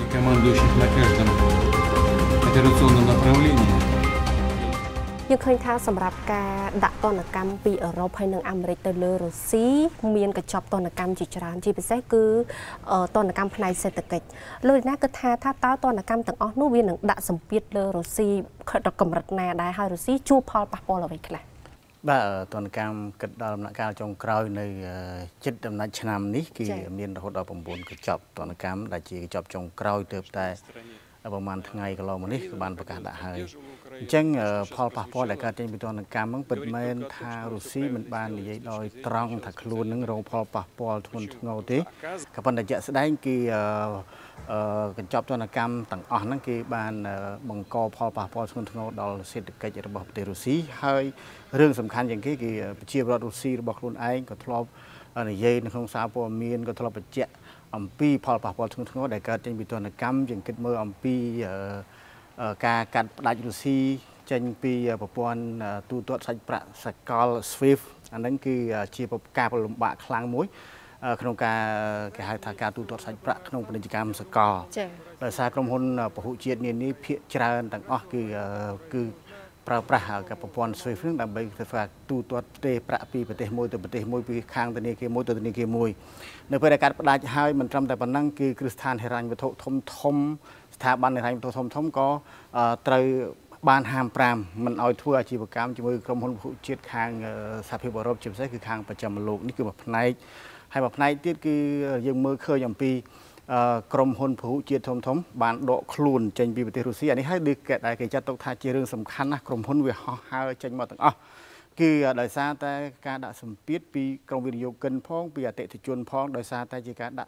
យើងឃើញថាសម្រាប់ការដាក់ទណ្ឌកម្មពីអឺរ៉ុបហើយនិងអាមេរិកទៅលើរុស្ស៊ីមានកញ្ចប់ទណ្ឌកម្មជាច្រើនជាពិសេសគឺទណ្ឌកម្មផ្នែកសេដ្ឋកិច្ចលោកណាគិតថាតើទណ្ឌកម្មទាំងអស់នោះវានឹងដាក់សម្ពាធលើរុស្ស៊ីកម្រិតណាដែរហើយរុស្ស៊ីជួបផលប៉ះពាល់អ្វីខ្លះបាទទណ្ឌកម្មគិតដល់ដំណាក់កាលចុងក្រោយនៅជិតដំណាច់ឆ្នាំនេះគឺមានរហូតដល់9កញ្ចប់ទណ្ឌកម្មដែលជាកញ្ចប់ចុងក្រោយទើបតែប្រហែលថ្ងៃកន្លងមកនេះក៏បានប្រកាសដាក់ហើយអញ្ចឹងផលប៉ះពាល់ដែលកើតចេញពីទណ្ឌកម្មហ្នឹងពិតមែនថារុស្ស៊ីមិនបាននិយាយដោយត្រង់ថាខ្លួននឹងរងផលប៉ះពាល់ធ្ងន់ធ្ងរទេក៏ប៉ុន្តែជាក់ស្ដែងគឺកញ្ចប់ទណ្ឌកម្មទាំងអស់ហ្នឹងគេបានបង្កផលប៉ះពាល់ធ្ងន់ធ្ងរដល់សេដ្ឋកិច្ចរបស់ប្រទេសរុស្ស៊ីហើយរឿងសំខាន់ជាងគេគឺប្រជាពលរដ្ឋរុស្ស៊ីរបស់ខ្លួនឯងក៏ធ្លាប់និយាយនៅក្នុងសារព័ត៌មានក៏ធ្លាប់បញ្ជាក់អំពីផលប៉ះពាល់ធ្ងន់ធ្ងរដែលកើតចេញពីទណ្ឌកម្មយើងគិតមើលអំពីការកាត់ផ្ដាច់រុស្ស៊ីចេញពីប្រព័ន្ធទូទាត់សាច់ប្រាក់សកល SWIFT អាហ្នឹងគឺជាការលំបាកខ្លាំងមួយក្នុងការគេហៅថាការទូទាត់សាច់ប្រាក់ក្នុងពាណិជ្ជកម្មសកលដោយសារក្រុមហ៊ុនពហុជាតិនានាភាគច្រើនទាំងអស់គឺប្រើប្រាស់ប្រព័ន្ធ SWIFT ហ្នឹងដើម្បីធ្វើទូទាត់ផ្ទេរប្រាក់ពីប្រទេសមួយទៅប្រទេសមួយពីខាងធនាគារមួយទៅធនាគារមួយនៅពេលដែលកាត់ផ្ដាច់ហើយមិនត្រឹមតែប៉ុណ្ណឹងគឺគ្រឹះស្ថានហិរញ្ញវត្ថុធំស្ថាប័នហិរញ្ញវត្ថុធំក៏ត្រូវបានហាម5មិនឲ្យធ្វើអាជីវកម្មជាមួយក្រុមហ៊ុនពហុជាតិខាងសហភាពអឺរ៉ុបជាពិសេសគឺខាងប្រចាំលោកនេះគឺមួយផ្នែកហើយមួយផ្នែកទៀតគឺយើងមើលឃើញអំពីក្រុមហ៊ុនពហុជាតិធំបានដកខ្លួនចេញពីប្រទេសរុស្ស៊ីអានេះហើយដែលគេចាត់ទុកថាជារឿងសំខាន់ណាស់ក្រុមហ៊ុនវាហោះហើរចេញមកទាំងអស់គឺដោយសារតែការដាក់សម្ពាធពីក្រុមវិនិយោគិនផងពីអតិថិជនផងដោយសារតែជាការដាក់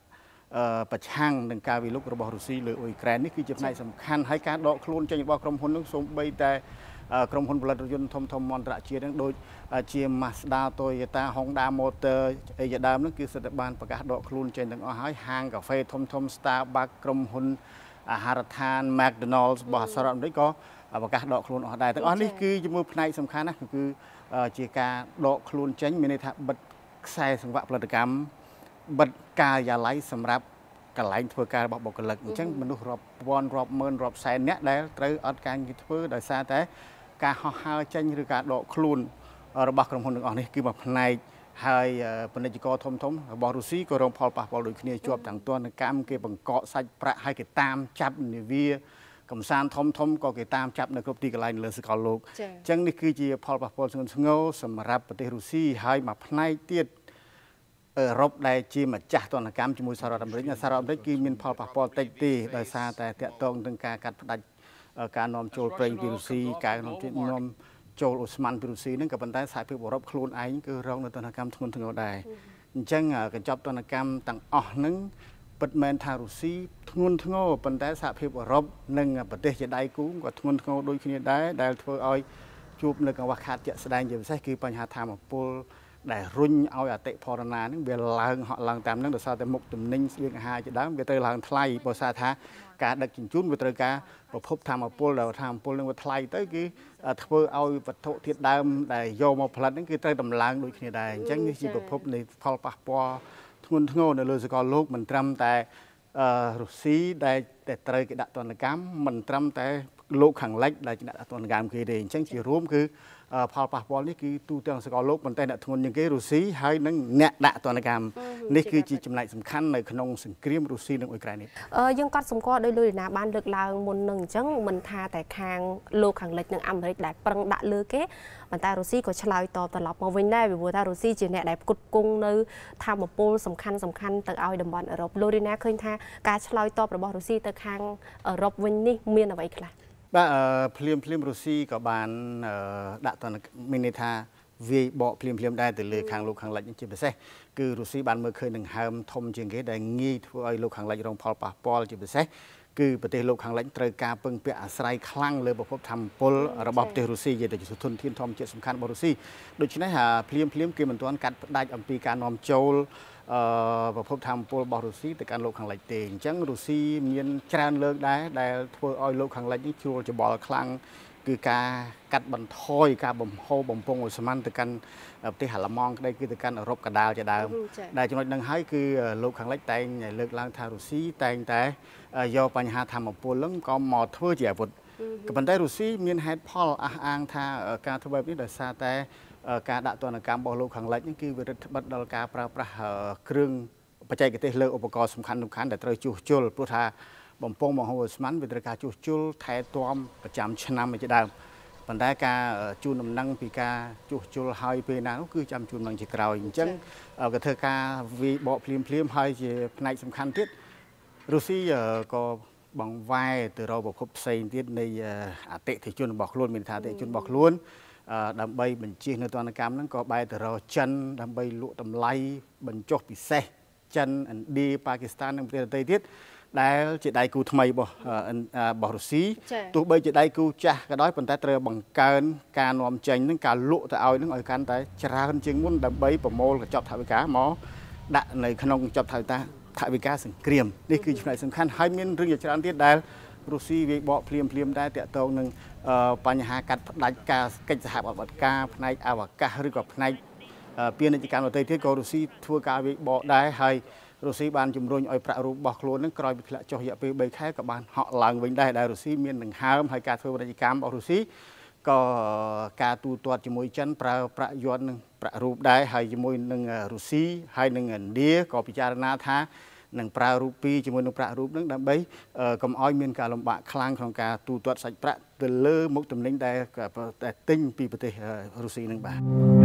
ประชังនឹងការវិលុករបស់រុស្ស៊ីលើអ៊ុយក្រែននេះគឺជាផ្នែកសំខាន់ហើយការដកខ្លួនចេញរបស់ក្រុមហ៊ុននោះសូម្បីតែក្រុមហ៊ុនផលិតរថយន្តធំៗអន្តរជាតិនឹងដូចជា Mazda Toyota Honda Motor អីជាដើមនោះគឺសិទ្ធិបានប្រកាសដកខ្លួនចេញទាំងអស់ហើយហាងកាហ្វេធំ Starbucks ក្រុមហ៊ុនអាហារដ្ឋាន McDonald's របស់សហរដ្ឋអាមេរិកក៏ប្រកាសដកខ្លួនអស់ដែរទាំងអស់នេះគឺជាផ្នែកសំខាន់ណាស់គឺជាការដកខ្លួនចេញមានន័យថាបិទខ្សែសង្វាក់ផលិតកម្មបិទការិយាល័យសម្រាប់កន្លែងធ្វើការរបស់បុគ្គលិកអញ្ចឹងមនុស្សរាប់ពាន់រាប់ម៉ឺនរាប់សែនអ្នកដែលត្រូវអត់ការងារធ្វើដោយសារតែការហោះហើរចេញឬការដកខ្លួនរបស់ក្រុមហ៊ុនទាំងអស់នេះគឺមួយផ្នែកហើយពាណិជ្ជករធំរបស់រុស្ស៊ីក៏រងផលប៉ះពាល់ដូចគ្នាជាប់ទាំងទណ្ឌកម្មគេបង្កកសាច់ប្រាក់ហើយគេតាមចាប់នាវាកំសាន្តធំក៏គេតាមចាប់នៅគ្រប់ទីកន្លែងលើសកលលោកអញ្ចឹងនេះគឺជាផលប៉ះពាល់ធ្ងន់ធ្ងរសម្រាប់ប្រទេសរុស្ស៊ីហើយមួយផ្នែកទៀតអឺរ៉ុបដែលជាម្ចាស់ទណ្ឌកម្មជាមួយសហរដ្ឋអាមេរិកសហរដ្ឋអាមេរិកគឺមានផលប៉ះពាល់តិចទេដោយសារតែតាក់ទងនឹងការកាត់ផ្ដាច់ការនាំចូលប្រេងពីរុស្ស៊ីការនាំចូលអូស្មန်ពីរុស្ស៊ីហ្នឹងក៏ប៉ុន្តែសហភាពអឺរ៉ុបខ្លួនឯងគឺរងនៅទណ្ឌកម្មធ្ងន់ធ្ងរដែរអញ្ចឹងកញ្ចប់ទណ្ឌកម្មទាំងអស់ហ្នឹងពិតមែនថារុស្ស៊ីធ្ងន់ធ្ងរប៉ុន្តែសហភាពអឺរ៉ុបនិងប្រទេសជាដៃគូក៏ធ្ងន់ធ្ងរដូចគ្នាដែរដែលធ្វើឲ្យជួបនៅកង្វះខាតជាក់ស្ដែងជាពិសេសគឺបញ្ហាធម្មពលដែលរុញឲ្យអតិផរណាហ្នឹងវាឡើងហក់ឡើងតាមហ្នឹងដោយសារតែមុខទំនិញស្បៀងអាហារជាដើមវាត្រូវឡើងថ្លៃបើសារថាការដឹកជញ្ជូនវាត្រូវការប្រភពធម្មពលដែលធម្មពលនឹងវាថ្លៃទៅគឺធ្វើឲ្យវត្ថុធាតុដើមដែលយកមកផលិតហ្នឹងគឺត្រូវតម្លើងដូចគ្នាដែរអញ្ចឹងនេះជាប្រភពនៃផលប៉ះពាល់ធ្ងន់ធ្ងរនៅលើសកលលោកមិនត្រឹមតែរុស្ស៊ីដែលត្រូវគេដាក់ទណ្ឌកម្មមិនត្រឹមតែលោកខាងលិចដែលជាអ្នកដាក់ទណ្ឌកម្មគេទេអញ្ចឹងជារួមគឺផលប៉ះពាល់នេះគឺទូទាំងសកលលោកប៉ុន្តែអ្នកធ្ងន់ជាងគេរុស្ស៊ីហើយនឹងអ្នកដាក់ទណ្ឌកម្មនេះគឺជាចំណែកសំខាន់នៅក្នុងសង្គ្រាមរុស្ស៊ីនិងអ៊ុយក្រែននេះយើងក៏សម្គាល់ដោយលុយណាបានលើកឡើងមុននឹងអញ្ចឹងមិនថាតែខាងលោកខាងលិចនិងអាមេរិកដែលប្រឹងដាក់លើគេប៉ុន្តែរុស្ស៊ីក៏ឆ្លើយតបត្រឡប់មកវិញដែរពីព្រោះថារុស្ស៊ីជាអ្នកដែលផ្គត់ផ្គង់នៅធម្មពលសំខាន់ទៅឲ្យតំបន់អឺរ៉ុបលោករីណាឃើញថាការឆ្លើយតបរបស់រុស្ស៊ីទៅខាងអឺរ៉ុបវិញនេះមានអ្វីខ្លះបាទភ្លាមរុស្ស៊ីក៏បានដាក់ទណ្ឌកម្មមានន័យថាវាយបកភ្លាមដែរទៅលើខាងលោកខាងលិចជាពិសេសគឺរុស្ស៊ីបានមើលឃើញនឹងហើមធំជាងគេដែលងាយធ្វើឲ្យលោកខាងលិចរងផលប៉ះពាល់ជាពិសេសគឺប្រទេសលោកខាងលិចត្រូវការពឹងពាក់អាស្រ័យខ្លាំងលើប្រភពធម្មពលរបស់ប្រទេសរុស្ស៊ីនិយាយទៅជាធនធានធម្មជាតិសំខាន់របស់រុស្ស៊ីដូច្នេះភ្លាមគេមិនទាន់កាត់ផ្ដាច់អំពីការនាំចូលប្រភពធម្មពលរបស់រុស្ស៊ីទៅកាន់លោកខាងលិចទេអញ្ចឹងរុស្ស៊ីមានច្រើនលើកដែរដែលធ្វើឲ្យលោកខាងលិចនេះជួលច្បល់ខ្លាំងគឺការកាត់បន្ថយការបំហូរបំពង់អូស្មန်ទៅកាន់ប្រទេសអាល្លឺម៉ង់ក្តីគឺទៅកាន់អឺរ៉ុបកដាលជាដើមដែលចំណុចហ្នឹងហើយគឺលោកខាងលិចតែងលើកឡើងថារុស្ស៊ីតែងតែយកបញ្ហាធម្មពលហ្នឹងក៏មកធ្វើជាអាវុធក៏ប៉ុន្តែរុស្ស៊ីមានហេតុផលអះអាងថាការធ្វើបែបនេះដោយសារតែការដាក់ទណ្ឌកម្មរបស់លោកខាងលិចនេះគឺវារឹតបន្តឹងដល់ការប្រើប្រាស់គ្រឿងបច្ចេកទេសលើឧបករណ៍សំខាន់ដែលត្រូវជួសជុលព្រោះថាបំពង់មហោអូស្មန်វាត្រូវការជួសជុលថែទាំប្រចាំឆ្នាំជាដើមប៉ុន្តែការជូនដំណឹងពីការជួសជុលហើយពេលណានោះគឺចាំជូនដំណឹងជាក្រោយអញ្ចឹងក៏ធ្វើការវាយបកភ្លាមហើយជាផ្នែកសំខាន់ទៀតរុស្ស៊ីក៏បង្វែរទៅរកប្រភពផ្សេងទៀតនៃអតិថិជនរបស់ខ្លួនមានថាអតិថិជនរបស់ខ្លួនដើម្បីបញ្ជិះនៅទណ្ឌកម្មហ្នឹងក៏បែរទៅរកចិនដើម្បីលក់តម្លៃបញ្ចុះពិសេសចិនឥណ្ឌាប៉ាគីស្ថាននិងប្រទេសដទៃទៀតដែលជាដៃគូថ្មីរបស់រុស្ស៊ីទោះបីជាដៃគូចាស់ក៏ដោយប៉ុន្តែត្រូវបង្កើនការនាំចេញនឹងការលក់ទៅឲ្យនឹងឲ្យកាន់តែច្រើនជាងមុនដើម្បីប្រមូលកញ្ចប់ថវិកាមកដាក់នៅក្នុងកញ្ចប់ថវិកាសង្គ្រាមនេះគឺចំណុចសំខាន់ហើយមានរឿងជាច្រើនទៀតដែលរុស្ស៊ីវាយបកភ្លាមដែរតាក់ទងនឹងបញ្ហាកាត់ផ្ដាច់ការកិច្ចសហប្រតិបត្តិការផ្នែកអវកាសឬក៏ផ្នែកពាណិជ្ជកម្មដទៃទៀតក៏រុស្ស៊ីធ្វើការវាយបកដែរហើយរុស្ស៊ីបានជំរុញឲ្យប្រាក់រូបរបស់ខ្លួននឹងក្រោយពីធ្លាក់ចុះរយៈពេល3ខែក៏បានហក់ឡើងវិញដែរដែលរុស្ស៊ីមានដង្ហើមហើយការធ្វើពាណិជ្ជកម្មរបស់រុស្ស៊ីក៏ការទូទាត់ជាមួយចិនប្រើប្រាក់យួននិងប្រាក់រូបដែរហើយជាមួយនឹងរុស្ស៊ីហើយនឹងឥណ្ឌាក៏ពិចារណាថានឹងប្រើរូបពីរជាមួយនឹងប្រាក់រូបនឹងដើម្បីកុំឲ្យមានការលំបាកខ្លាំងក្នុងការទូទាត់សាច់ប្រាក់ទៅលើមុខទំនិញដែលទិញពីប្រទេសរុស្ស៊ីនឹងបាទ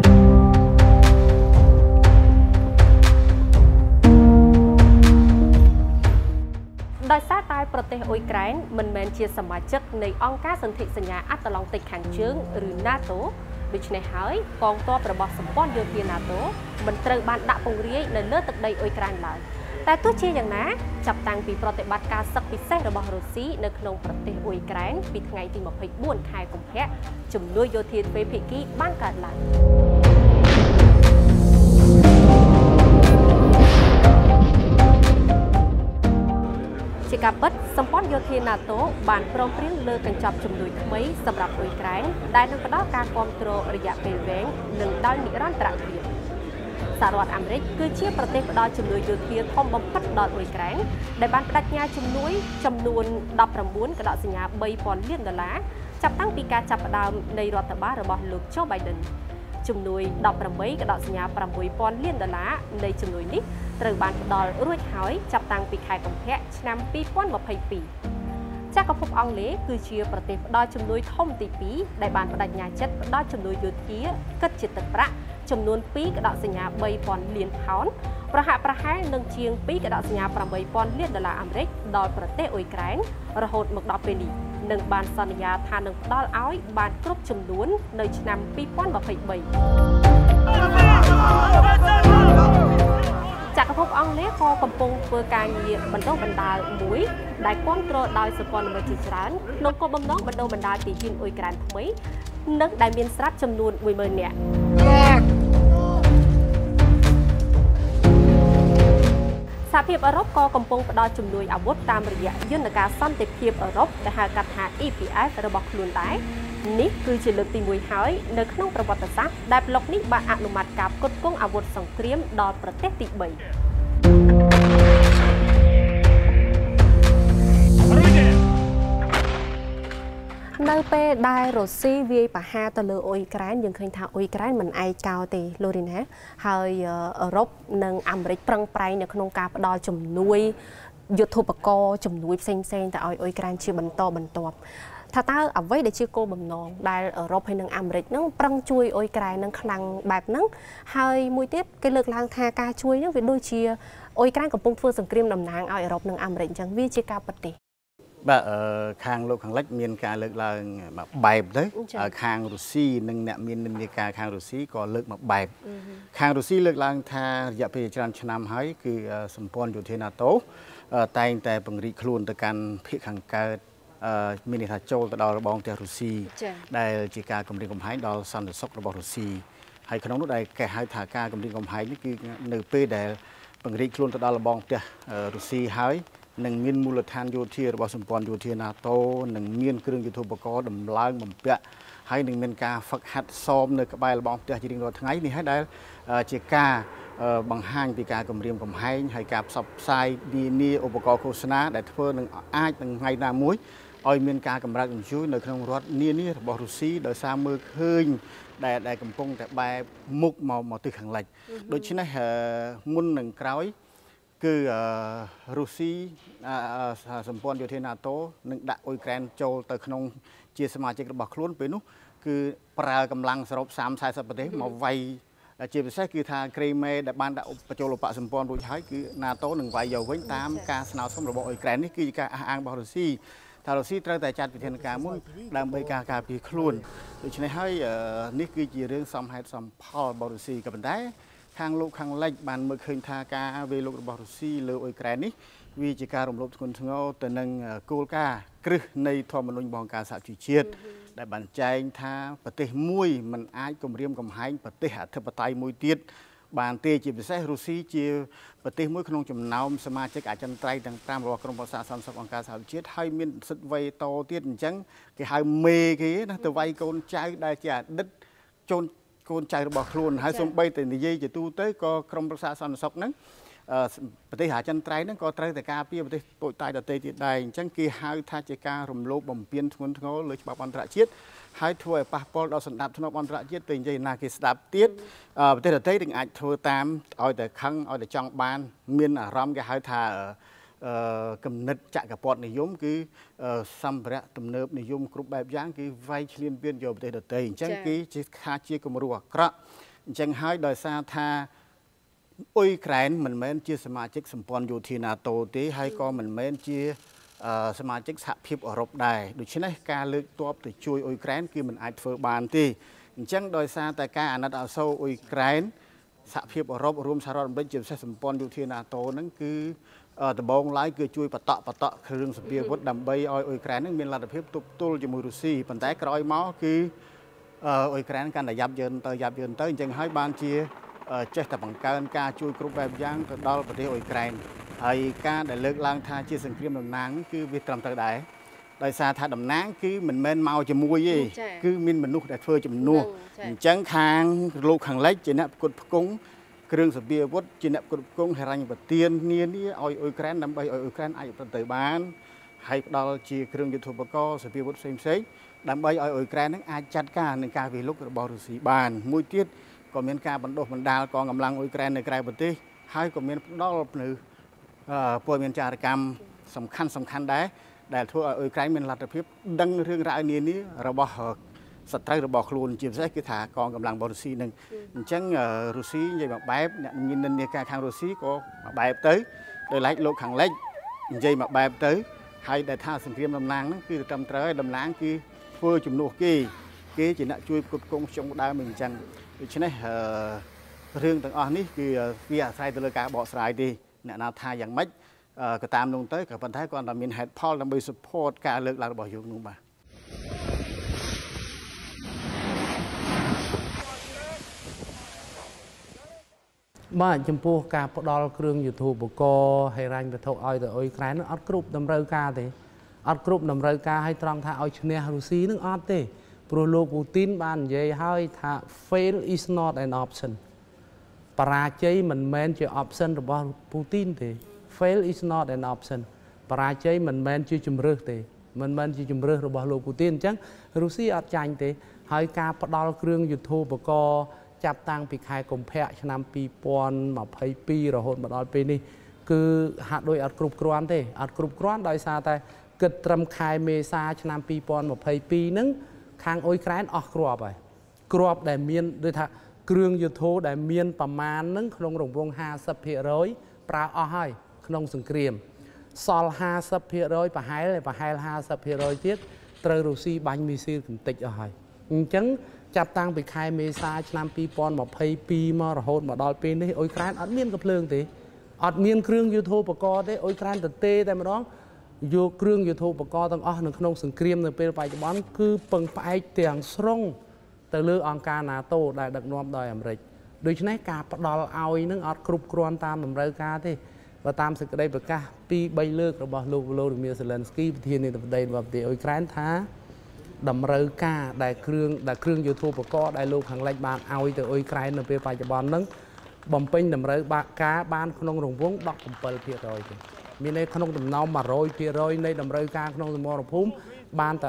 ដោយសារតែប្រទេសអ៊ុយក្រែនមិនមែនជាសមាជិកនៃអង្គការសន្ធិសញ្ញាអាត្លង់តិកខាងជើងឬ NATO ដូច្នេះហើយកងទ័ពរបស់សម្ព័ន្ធយោធា NATO មិនត្រូវបានដាក់ពង្រាយនៅលើទឹកដីអ៊ុយក្រែនឡើយតែទោះជាយ៉ាងណាចាប់តាំងពីប្រតិបត្តិការសឹកពិសេសរបស់រុស្ស៊ីនៅក្នុងប្រទេសអ៊ុយក្រែនពីថ្ងៃទី24ខែកុម្ភៈជំនួយយោធាទ្វេភាគីបានកើតឡើងជាការពិតសម្ព័ន្ធយោធា NATO បានព្រមព្រៀងលើកញ្ចប់ជំនួយថ្មីសម្រាប់អ៊ុយក្រែនដែលនឹងផ្ដល់ការគាំទ្ររយៈពេលវែងនិងដោយនិរន្តរភាពសហរដ្ឋអាមេរិកគឺជាប្រទេសផ្ដល់ជំនួយយោធាធំបំផុតដល់អ៊ុយក្រែនដែលបានបដិញ្ញាជំនួយចំនួន19កដកសញ្ញា $3,000 លានចាប់តាំងពីការចាប់ផ្ដើមនៃរដ្ឋបាលរបស់លោក Joe Biden ជំនួយ18កដកសញ្ញា $6,000 លាននៃជំនួយនេះត្រូវបានផ្ដល់រួចហើយចាប់តាំងពីខែកុម្ភៈឆ្នាំ2022ចក្រភពអង់គ្លេសគឺជាប្រទេសផ្ដល់ជំនួយធំទី2ដែលបានបដិញ្ញាចិត្តផ្ដល់ជំនួយយោធាគិតជាទឹកប្រាក់ចំនួន2កដកសញ្ញា $3,000 លានប្រហាក់ប្រហែលនឹងជាង2កដកសញ្ញា $8,000 លានអាមេរិកដល់ប្រទេសអ៊ុយក្រែនរហូតមកដល់ពេលនេះនឹងបានសន្យាថានឹងផ្ដល់ឲ្យបានគ្រប់ចំនួននៅឆ្នាំ2023ចក្រភពអង់គ្លេសក៏កំពុងធ្វើការងារបណ្ដុះបណ្ដាលមួយដែលគាំទ្រដោយសម្ព័ន្ធមិត្តជាច្រើនក្នុងគោលបំណងបណ្ដុះបណ្ដាលទាហានអ៊ុយក្រែនថ្មីនិងដែលមានស្រាប់ចំនួន 10,000 នាក់សហភាពអឺរ៉ុបក៏កំពុងផ្ដល់ជំនួយអាវុធតាមរយៈយន្តការសន្តិភាពអឺរ៉ុបដែលហៅកាត់ថា EPF របស់ខ្លួនដែរនេះគឺជាលើកទី1ហើយនៅក្នុងប្រវត្តិសាស្ត្រដែលប្លុកនេះបានអនុម័តការផ្គត់ផ្គង់អាវុធសង្គ្រាមដល់ប្រទេសទី3នៅពេលដែលរុស្ស៊ីវាយប្រហារទៅលើអ៊ុយក្រែនយើងឃើញថាអ៊ុយក្រែនមិនឯកោទេលូរីណាហើយអឺរ៉ុបនិងអាមេរិកប្រឹងប្រែងនៅក្នុងការផ្ដល់ជំនួយយុទ្ធោបករណ៍ជំនួយផ្សេងៗទៅឲ្យអ៊ុយក្រែនជាបន្តបន្ទាប់ថាតើអ្វីដែលជាគោលបំណងដែលអឺរ៉ុបហើយនិងអាមេរិកនឹងប្រឹងជួយអ៊ុយក្រែននឹងខ្លាំងបែបហ្នឹងហើយមួយទៀតគេលើកឡើងថាការជួយនឹងវាដូចជាអ៊ុយក្រែនកំពុងធ្វើសង្គ្រាមតំណាងឲ្យអឺរ៉ុបនិងអាមេរិកអញ្ចឹងវាជាការពិតទេបាទខាងលោកខាងលិចមានការលើកឡើងមកបែបទៅខាងរុស្ស៊ីនិងអ្នកមាននិន្នាការខាងរុស្ស៊ីក៏លើកមកបែបខាងរុស្ស៊ីលើកឡើងថារយៈពេលច្រើនឆ្នាំហើយគឺសម្ព័ន្ធយោធា NATO តែងតែពង្រីកខ្លួនទៅកាន់ភាគខាងកើតមានន័យថាចូលទៅដល់របងផ្ទះរុស្ស៊ីដែលជាការគម្រាមកំហែងដល់សន្តិសុខរបស់រុស្ស៊ីហើយក្នុងនោះដែលគេហៅថាការគម្រាមកំហែងនេះគឺនៅពេលដែលពង្រីកខ្លួនទៅដល់របងផ្ទះរុស្ស៊ីហើយនឹងមានមូលដ្ឋានយោធារបស់សម្ព័ន្ធយោធា NATO នឹងមានគ្រឿងយុទ្ធោបករណ៍ដំឡើងបំពាក់ហើយនឹងមានការហ្វឹកហាត់សមនៅក្បែររបងផ្ទះជារៀងរាល់ថ្ងៃនេះហើយដែលជាការបង្ហាញពីការគម្រាមកំហែងហើយការផ្សព្វផ្សាយនានាឧបករណ៍ឃោសនាដែលធ្វើនឹងអាចនឹងថ្ងៃណាមួយឲ្យមានការកម្រើកបញ្ជូននៅក្នុងរដ្ឋនានារបស់រុស្ស៊ីដោយសារមើលឃើញដែលកំពុងតែបែបមុខមកទិសខាងលិចដូច្នេះមុននឹងក្រោយគឺរុស្ស៊ីសម្ព័ន្ធយោធា NATO នឹងដាក់អ៊ុយក្រែនចូលទៅក្នុងជាសមាជិករបស់ខ្លួនពេលនោះគឺប្រើកម្លាំងសរុប30-40ប្រទេសមកវាយជាពិសេសគឺថាក្រេមេដែលបានដាក់បញ្ចូលឧបសម្ព័ន្ធរួចហើយគឺ NATO នឹងវាយយកវិញតាមការស្នើសុំរបស់អ៊ុយក្រែននេះគឺជាការអះអាងរបស់រុស្ស៊ីថារុស្ស៊ីត្រូវតែចាត់វិធានការមួយដើម្បីការពារខ្លួនដូច្នេះហើយនេះគឺជារឿងសមហេតុសមផលរបស់រុស្ស៊ីក៏ប៉ុន្តែខាងលោកខាងលិចបានមើលឃើញថាការវាយលុករបស់រុស្ស៊ីលើអ៊ុយក្រែននេះវាជាការរំលោភធ្ងន់ធ្ងរទៅនឹងគោលការណ៍គ្រឹះនៃធម្មនុញ្ញរបស់អង្គការសហជីវជាតិដែលបានចែងថាប្រទេសមួយមិនអាចគំរាមកំហែងប្រទេសអធិបតេយ្យមួយទៀតបានទេជាពិសេសរុស្ស៊ីជាប្រទេសមួយក្នុងចំណោមសមាជិកអចិន្ត្រៃយ៍ទាំង5របស់ក្រុមប្រឹក្សាសន្តិសុខអង្គការសហជីវជាតិហើយមានសិទ្ធិវ័យតទៀតអញ្ចឹងគេហៅមេគេណាទៅវាយកូនចៅដែលជាអតីតកូនចៅរបស់ខ្លួនហើយសូម្បីតែនិយាយជាទូទៅក៏ក្រុមប្រឹក្សាសន្តិសុខហ្នឹងប្រទេសអចិន្ត្រៃយ៍ហ្នឹងក៏ត្រូវតែការពារប្រទេសតូចតាចដទៃទៀតដែរអញ្ចឹងគេហៅថាជាការរំលោភបំពានធ្ងន់ធ្ងរលើច្បាប់អន្តរជាតិហើយធ្វើឲ្យប៉ះពាល់ដល់សន្តិភាពអន្តរជាតិទៅនិយាយណាគេស្ដាប់ទៀតប្រទេសដទៃនឹងអាចធ្វើតាមឲ្យតែខឹងឲ្យតែចង់បានមានអារម្មណ៍គេហៅថាគំនិតចក្រពត្តិនិយមគឺសម្ភារៈទំនើបនិយមគ្រប់បែបយ៉ាងគឺវាយឈ្លានពានយកប្រទេសដទៃអញ្ចឹងគេជាគំរូអាក្រក់អញ្ចឹងហើយដោយសារថាអ៊ុយក្រែនមិនមែនជាសមាជិកសម្ព័ន្ធយោធា NATO ទេហើយក៏មិនមែនជាសមាជិកសហភាពអឺរ៉ុបដែរដូច្នេះការលើកទ័ពទៅជួយអ៊ុយក្រែនគឺមិនអាចធ្វើបានទេអញ្ចឹងដោយសារតែការអាណិតអាសូរអ៊ុយក្រែនសហភាពអឺរ៉ុបរួមសហរដ្ឋអាមេរិកជាពិសេសសម្ព័ន្ធយោធា NATO ហ្នឹងគឺដំបូងឡើយគឺជួយបតក់គ្រឿងសម្ភារវុធដើម្បីឲ្យអ៊ុយក្រែនហ្នឹងមានលទ្ធភាពទប់ទល់ជាមួយរុស្ស៊ីប៉ុន្តែក្រោយមកគឺអ៊ុយក្រែនកាន់តែយ៉ាប់យឺនទៅអញ្ចឹងហើយបានជាចេះតែបង្កើនការជួយគ្រប់បែបយ៉ាងទៅដល់ប្រទេសអ៊ុយក្រែនហើយការដែលលើកឡើងថាជាសង្គ្រាមតំណាងគឺវាត្រឹមត្រូវដែរដោយសារថាតំណាងគឺមិនមែនមកជាមួយទេគឺមានមនុស្សដែលធ្វើជំនួសអញ្ចឹងខាងលោកខាងលិចជាអ្នកផ្គត់ផ្គង់គ្រឿងសម្ភារអាវុធជាអ្នកផ្គត់ផ្គង់ហិរញ្ញប្បទាននានាឲ្យអ៊ុយក្រែនដើម្បីឲ្យអ៊ុយក្រែនអាចប្រតិបត្តិបានហើយផ្ដល់ជាគ្រឿងយុទ្ធោបករណ៍សម្ភារអាវុធផ្សេងដើម្បីឲ្យអ៊ុយក្រែននឹងអាចចាត់ការនឹងការវាយលុករបស់រុស្ស៊ីបានមួយទៀតក៏មានការបណ្ដុះបណ្ដាលកងកម្លាំងអ៊ុយក្រែននៅក្រៅប្រទេសហើយក៏មានផ្ដល់នៅព័ត៌មានចារកម្មសំខាន់ដែរដែលធ្វើឲ្យអ៊ុយក្រែនមានលទ្ធភាពដឹងរឿងរ៉ាវនានារបស់សត្រូវរបស់ខ្លួនជាពិសេសគឺថាកងកម្លាំងរុស្ស៊ីនឹងអញ្ចឹងរុស្ស៊ីនិយាយមកបែបអ្នកមាននិន្នាការខាងរុស្ស៊ីក៏មកបែបទៅដោយឡែកលោកខាងលិចនិយាយមកបែបទៅហើយដែលថាសង្គ្រាមតំណាងហ្នឹងគឺត្រឹមត្រូវហើយតំណាងគឺធ្វើជំនួសគេជាអ្នកជួយផ្គត់ផ្គង់ខ្ញុំដើមអញ្ចឹងដូច្នេះរឿងទាំងអស់នេះគឺវាអាស្រ័យទៅលើការបកស្រាយទេអ្នកណាថាយ៉ាងម៉េចក៏តាមនោះទៅក៏ប៉ុន្តែគាត់តែមានហេតុផលដើម្បី support ការលើកឡើងរបស់យើងនោះបាទចំពោះការផ្ដល់គ្រឿងយុទ្ធោបករណ៍ហិរញ្ញវត្ថុឲ្យទៅអ៊ុយក្រែននោះអត់គ្រប់តម្រូវការទេអត់គ្រប់តម្រូវការឲ្យត្រង់ថាឲ្យឈ្នះរុស្ស៊ីនឹងអត់ទេព្រោះលោកពូទីនបាននិយាយឲ្យថា fail is not an option បរាជ័យមិនមែនជា option របស់ពូទីនទេ fail is not an option បរាជ័យមិនមែនជាជំរើសទេមិនមែនជាជំរើសរបស់លោកពូទីនអញ្ចឹងរុស្ស៊ីអត់ចាញ់ទេហើយការផ្ដល់គ្រឿងយុទ្ធោបករណ៍ចាប់តាំងពីខែកុម្ភៈឆ្នាំ2022រហូតមកដល់ពេលនេះគឺហាក់ដូចអត់គ្រប់គ្រាន់ទេអត់គ្រប់គ្រាន់ដោយសារតែគិតត្រឹមខែមេសាឆ្នាំ2022ហ្នឹងខាងអ៊ុយក្រែនអស់គ្រាប់ហើយគ្រាប់ដែលមានដូចថាគ្រឿងយុទ្ធោដែលមានប្រមាណហ្នឹងក្នុងរង្វង់ 50% ប្រើអស់ហើយក្នុងសង្គ្រាមសល់ 50% ប្រហែល 50% ទៀតត្រូវរុស្ស៊ីបាញ់មីស៊ីលកំទេចអស់ហើយអញ្ចឹងចាប់តាំងពីខែមេសាឆ្នាំ2022មករហូតមកដល់ពេលនេះអ៊ុយក្រែនអត់មានកំភ្លើងទេអត់មានគ្រឿងយុទ្ធោបករណ៍ទេអ៊ុយក្រែនទៅទេតែម្ដងយកគ្រឿងយុទ្ធោបករណ៍ទាំងអស់នៅក្នុងសង្គ្រាមនៅពេលបច្ចុប្បន្នគឺពឹងផ្អែកទាំងស្រុងទៅលើអង្គការ NATO ដែលដឹកនាំដោយអាមេរិកដូច្នេះការផ្ដល់ឲ្យនឹងអត់គ្រប់គ្រាន់តាមតម្រូវការទេបើតាមសេចក្តីប្រកាស 2-3 លើករបស់លោក Volodymyr Zelensky ប្រធានាធិបតីរបស់ប្រទេសអ៊ុយក្រែនថាតម្រូវការដែលគ្រឿងយុទ្ធោបករណ៍ដែលលោកខាងលិចបានឲ្យទៅអ៊ុយក្រែននៅពេលបច្ចុប្បន្នហ្នឹងបំពេញតម្រូវការបានក្នុងរង្វង់ 17% ទេមានន័យក្នុងចំណោម 100% នៃតម្រូវការក្នុងសមរភូមិបានតែ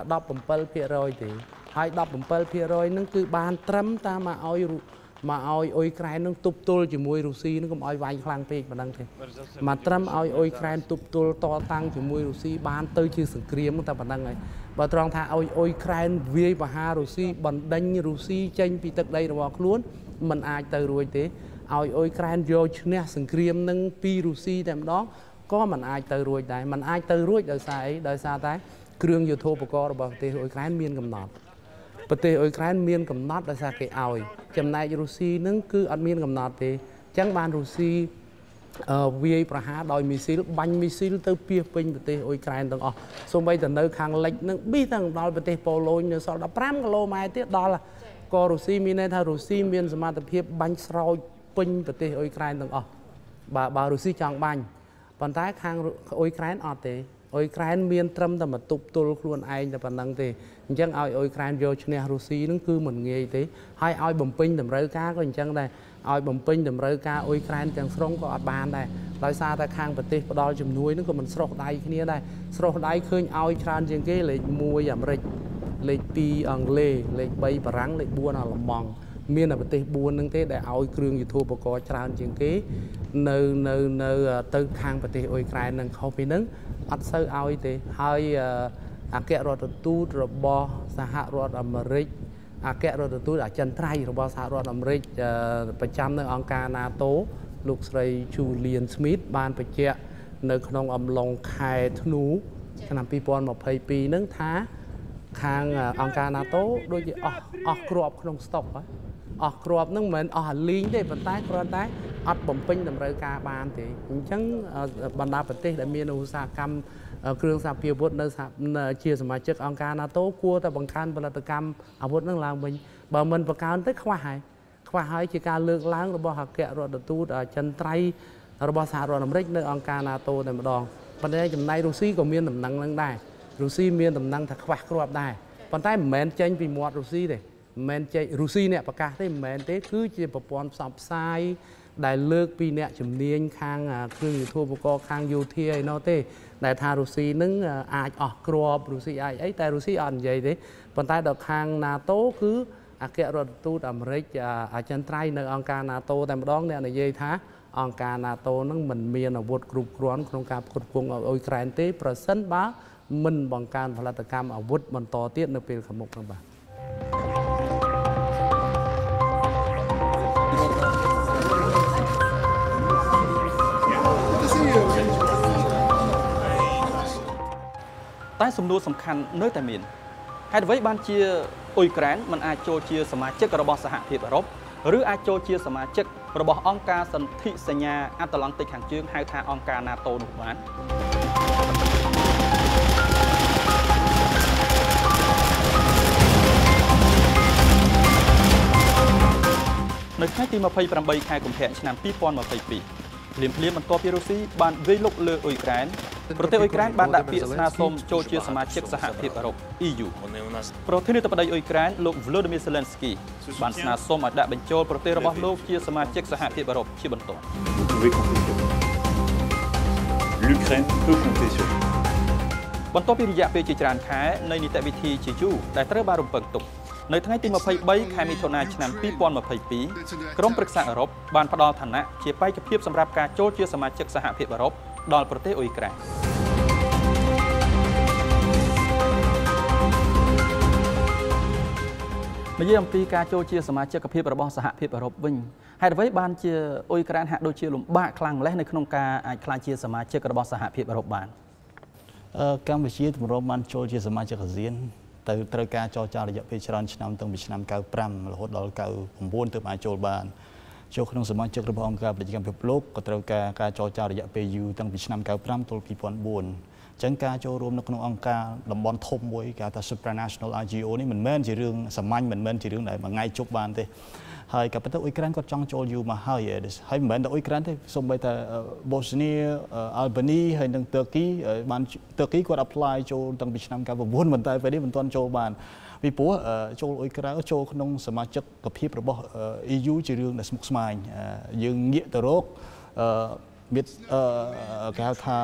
17% ទេហើយ 17% ហ្នឹងគឺបានត្រឹមតាមមកឲ្យអ៊ុយក្រែននឹងទប់ទល់ជាមួយរុស្ស៊ីនឹងកុំឲ្យវាយខ្លាំងពេកប៉ុណ្ណឹងទេមកត្រឹមឲ្យអ៊ុយក្រែនទប់ទល់តតាំងជាមួយរុស្ស៊ីបានទៅជាសង្គ្រាមតែប៉ុណ្ណឹងហើយបើត្រង់ថាឲ្យអ៊ុយក្រែនវាយបហារុស្ស៊ីបណ្ដេញរុស្ស៊ីចេញពីទឹកដីរបស់ខ្លួនมันអាចទៅរួចទេឲ្យអ៊ុយក្រែនយកឈ្នះសង្គ្រាមនឹងពីរុស្ស៊ីតែម្ដងក៏มันអាចទៅរួចដែរมันអាចទៅរួចដោយសារអីដោយសារតែគ្រឿងយុទ្ធោបករណ៍របស់ប្រទេសអ៊ុយក្រែនមានកំណត់ប្រទេសអ៊ុយក្រែនមានកំណត់ដោយសារគេឲ្យចំណែករុស្ស៊ីនឹងគឺអត់មានកំណត់ទេអញ្ចឹងបានរុស្ស៊ីវាយប្រហារដោយមីស៊ីលបាញ់មីស៊ីលទៅពាសពេញប្រទេសអ៊ុយក្រែនទាំងអស់សូម្បីតែនៅខាងលិចនឹងប៊ីទាំងដល់ប្រទេសប៉ូឡូញនៅសល់15គីឡូម៉ែត្រទៀតដល់ក៏រុស្ស៊ីមានន័យថារុស្ស៊ីមានសមត្ថភាពបាញ់ស្រោចពេញប្រទេសអ៊ុយក្រែនទាំងអស់បើរុស្ស៊ីចង់បាញ់ប៉ុន្តែខាងអ៊ុយក្រែនអត់ទេអ៊ុយក្រែនមានត្រឹមតែមកទប់ទល់ខ្លួនឯងតែប៉ុណ្្នឹងទេអញ្ចឹងឲ្យអ៊ុយក្រែនយកឈ្នះរុស្ស៊ីនឹងគឺមិនងាយទេហើយឲ្យបំពេញតម្រូវការក៏អញ្ចឹងដែរឲ្យបំពេញតម្រូវការអ៊ុយក្រែនទាំងស្រុងក៏អត់បានដែរដោយសារតែខាងប្រទេសផ្ដល់ជំនួយនឹងក៏មិនស្រុះដៃគ្នាដែរស្រុះដៃឃើញឲ្យច្រើនជាងគេលេខ1អាមេរិកលេខ2អង់គ្លេសលេខ3បារាំងលេខ4អាល្លឺម៉ង់មានតែប្រទេស4ហ្នឹងទេដែលឲ្យគ្រឿងយុទ្ធោបករណ៍ច្រើនជាងគេនៅទៅខាងប្រទេសអ៊ុយក្រែននឹងខុសពីហ្នឹងអត់សូវឲ្យទេហើយអគ្គរដ្ឋទូតរបស់សហរដ្ឋអាមេរិកអគ្គរដ្ឋទូតអចិន្ត្រៃយ៍របស់សហរដ្ឋអាមេរិកប្រចាំនៅអង្គការ NATO លោកស្រី Julian Smith បានបញ្ជាក់នៅក្នុងអំឡុងខែធ្នូឆ្នាំ2022ហ្នឹងថាខាងអង្គការ NATO ដូចជាអស់គ្រាប់ក្នុងស្តុកអស់គ្រាប់ហ្នឹងមិនមែនអស់អាលីងទេប៉ុន្តែគ្រាន់តែអត់បំពេញតម្រូវការបានទេអញ្ចឹងបណ្ដាប្រទេសដែលមានឧស្សាហកម្មគ្រឿងសារពាវុធនៅជាសមាជិកអង្គការ NATO គួរតែបង្កើនផលិតកម្មអាវុធហ្នឹងឡើងវិញបើមិនបង្កើនទៅខ្វះហើយជាការលើកឡើងរបស់អគ្គរដ្ឋទូតចិនត្រៃរបស់សហរដ្ឋអាមេរិកនៅអង្គការ NATO តែម្ដងប៉ុន្តែចំណែករុស្ស៊ីក៏មានដំណឹងនឹងដែររុស្ស៊ីមានដំណឹងថាខ្វះគ្រាប់ដែរប៉ុន្តែមិនមែនចេញពីមាត់រុស្ស៊ីទេមិនមែនចេញរុស្ស៊ីអ្នកប្រកាសទេមិនមែនទេគឺជាប្រព័ន្ធផ្សព្វផ្សាយដែលលើកពីអ្នកជំនាញខាងគ្រឿងយុទ្ធោបករណ៍ខាងយោធាឯណោះទេដែលថារុស្ស៊ីនឹងអាចអស់គ្រាប់រុស្ស៊ីអាចអីតែរុស្ស៊ីអត់និយាយទេប៉ុន្តែដល់ខាង NATO គឺអគ្គរដ្ឋទូតអាមេរិកចិនត្រៃនៅអង្គការ NATO តែម្ដងអ្នកនិយាយថាអង្គការ NATO នឹងមិនមានអាវុធគ្រប់គ្រាន់ក្នុងការផ្គត់ផ្គង់ឲ្យអ៊ុយក្រែនទេប្រសិនបើមិនបង្កើនផលិតកម្មអាវុធបន្តទៀតនៅពេលខាងមុខនោះបាទតែសំណួរសំខាន់នៅតែមានហេតុអ្វីបានជាអ៊ុយក្រែនមិនអាចចូលជាសមាជិករបស់សហភាពអឺរ៉ុបឬអាចចូលជាសមាជិករបស់អង្គការសន្ធិសញ្ញាអាត្លង់តិកខាងជើងហៅថាអង្គការ NATO នោះបាននៅថ្ងៃទី28ខែកុម្ភៈឆ្នាំ2022ភ្លាមបន្ទាប់ពីរុស្ស៊ីបានវាយលុកលើអ៊ុយក្រែនប្រទេសអ៊ុយក្រែនបានដាក់ពាក្យស្នើសុំចូលជាសមាជិកសហភាពអឺរ៉ុប EU ប្រធានាធិបតីអ៊ុយក្រែនលោក Volodymyr Zelensky បានស្នើសុំឲ្យដាក់បញ្ចូលប្រទេសរបស់លោកជាសមាជិកសហភាពអឺរ៉ុបជាបន្ទាន់ L'Ukraine peut compter sur vous. បន្ទាប់ពីរយៈពេលជាច្រើនខែនៃនីតិវិធីជាយូរដែលត្រូវបានរំពឹងទុកនៅថ្ងៃទី23ខែមិថុនាឆ្នាំ2022ក្រុមប្រឹក្សាអឺរ៉ុបបានផ្ដល់ឋានៈជាបេក្ខភាពសម្រាប់ការចូលជាសមាជិកសហភាពអឺរ៉ុបដល់ប្រទេសអ៊ុយក្រែននិយាយអំពីការចូលជាសមាជិកភាពរបស់សហភាពអឺរ៉ុបវិញហេតុអ្វីបានជាអ៊ុយក្រែនហាក់ដូចជាលំបាកខ្លាំងម្ល៉េះនៅក្នុងការអាចក្លាយជាសមាជិករបស់សហភាពអឺរ៉ុបបានកម្ពុជាទម្រាំបានចូលជាសមាជិកអាស៊ានទៅត្រូវការចរចារយៈពេលច្រើនឆ្នាំតាំងពីឆ្នាំ95រហូតដល់99ទើបអាចចូលបានចូលក្នុងសមាជិករបស់អង្គការពាណិជ្ជកម្មពិភពលោកក៏ត្រូវការចរចារយៈពេលយូរតាំងពីឆ្នាំ95ទល់2004អញ្ចឹងការចូលរួមនៅក្នុងអង្គការតំបន់ធំមួយគេហៅថា Supranational IGO នេះមិនមែនជារឿងសាមញ្ញមិនមែនជារឿងដែលមួយថ្ងៃជប់បានទេហើយក៏ប៉ុន្តែអ៊ុយក្រែនគាត់ចង់ចូលយូរមកហើយមិនមែនតែអ៊ុយក្រែនទេសូម្បីតែបូស្នីអាល់បានីហើយនិងទ័រគីបានទ័រគីគាត់ apply ចូលតាំងពីឆ្នាំ99ប៉ុន្តែពេលនេះមិនទាន់ចូលបានពីព្រោះចូលអ៊ុយក្រែនចូលក្នុងសមាជិកភាពរបស់ EU ជារឿងដែលស្មុគស្មាញយើងងាកទៅរកមានគេហៅថា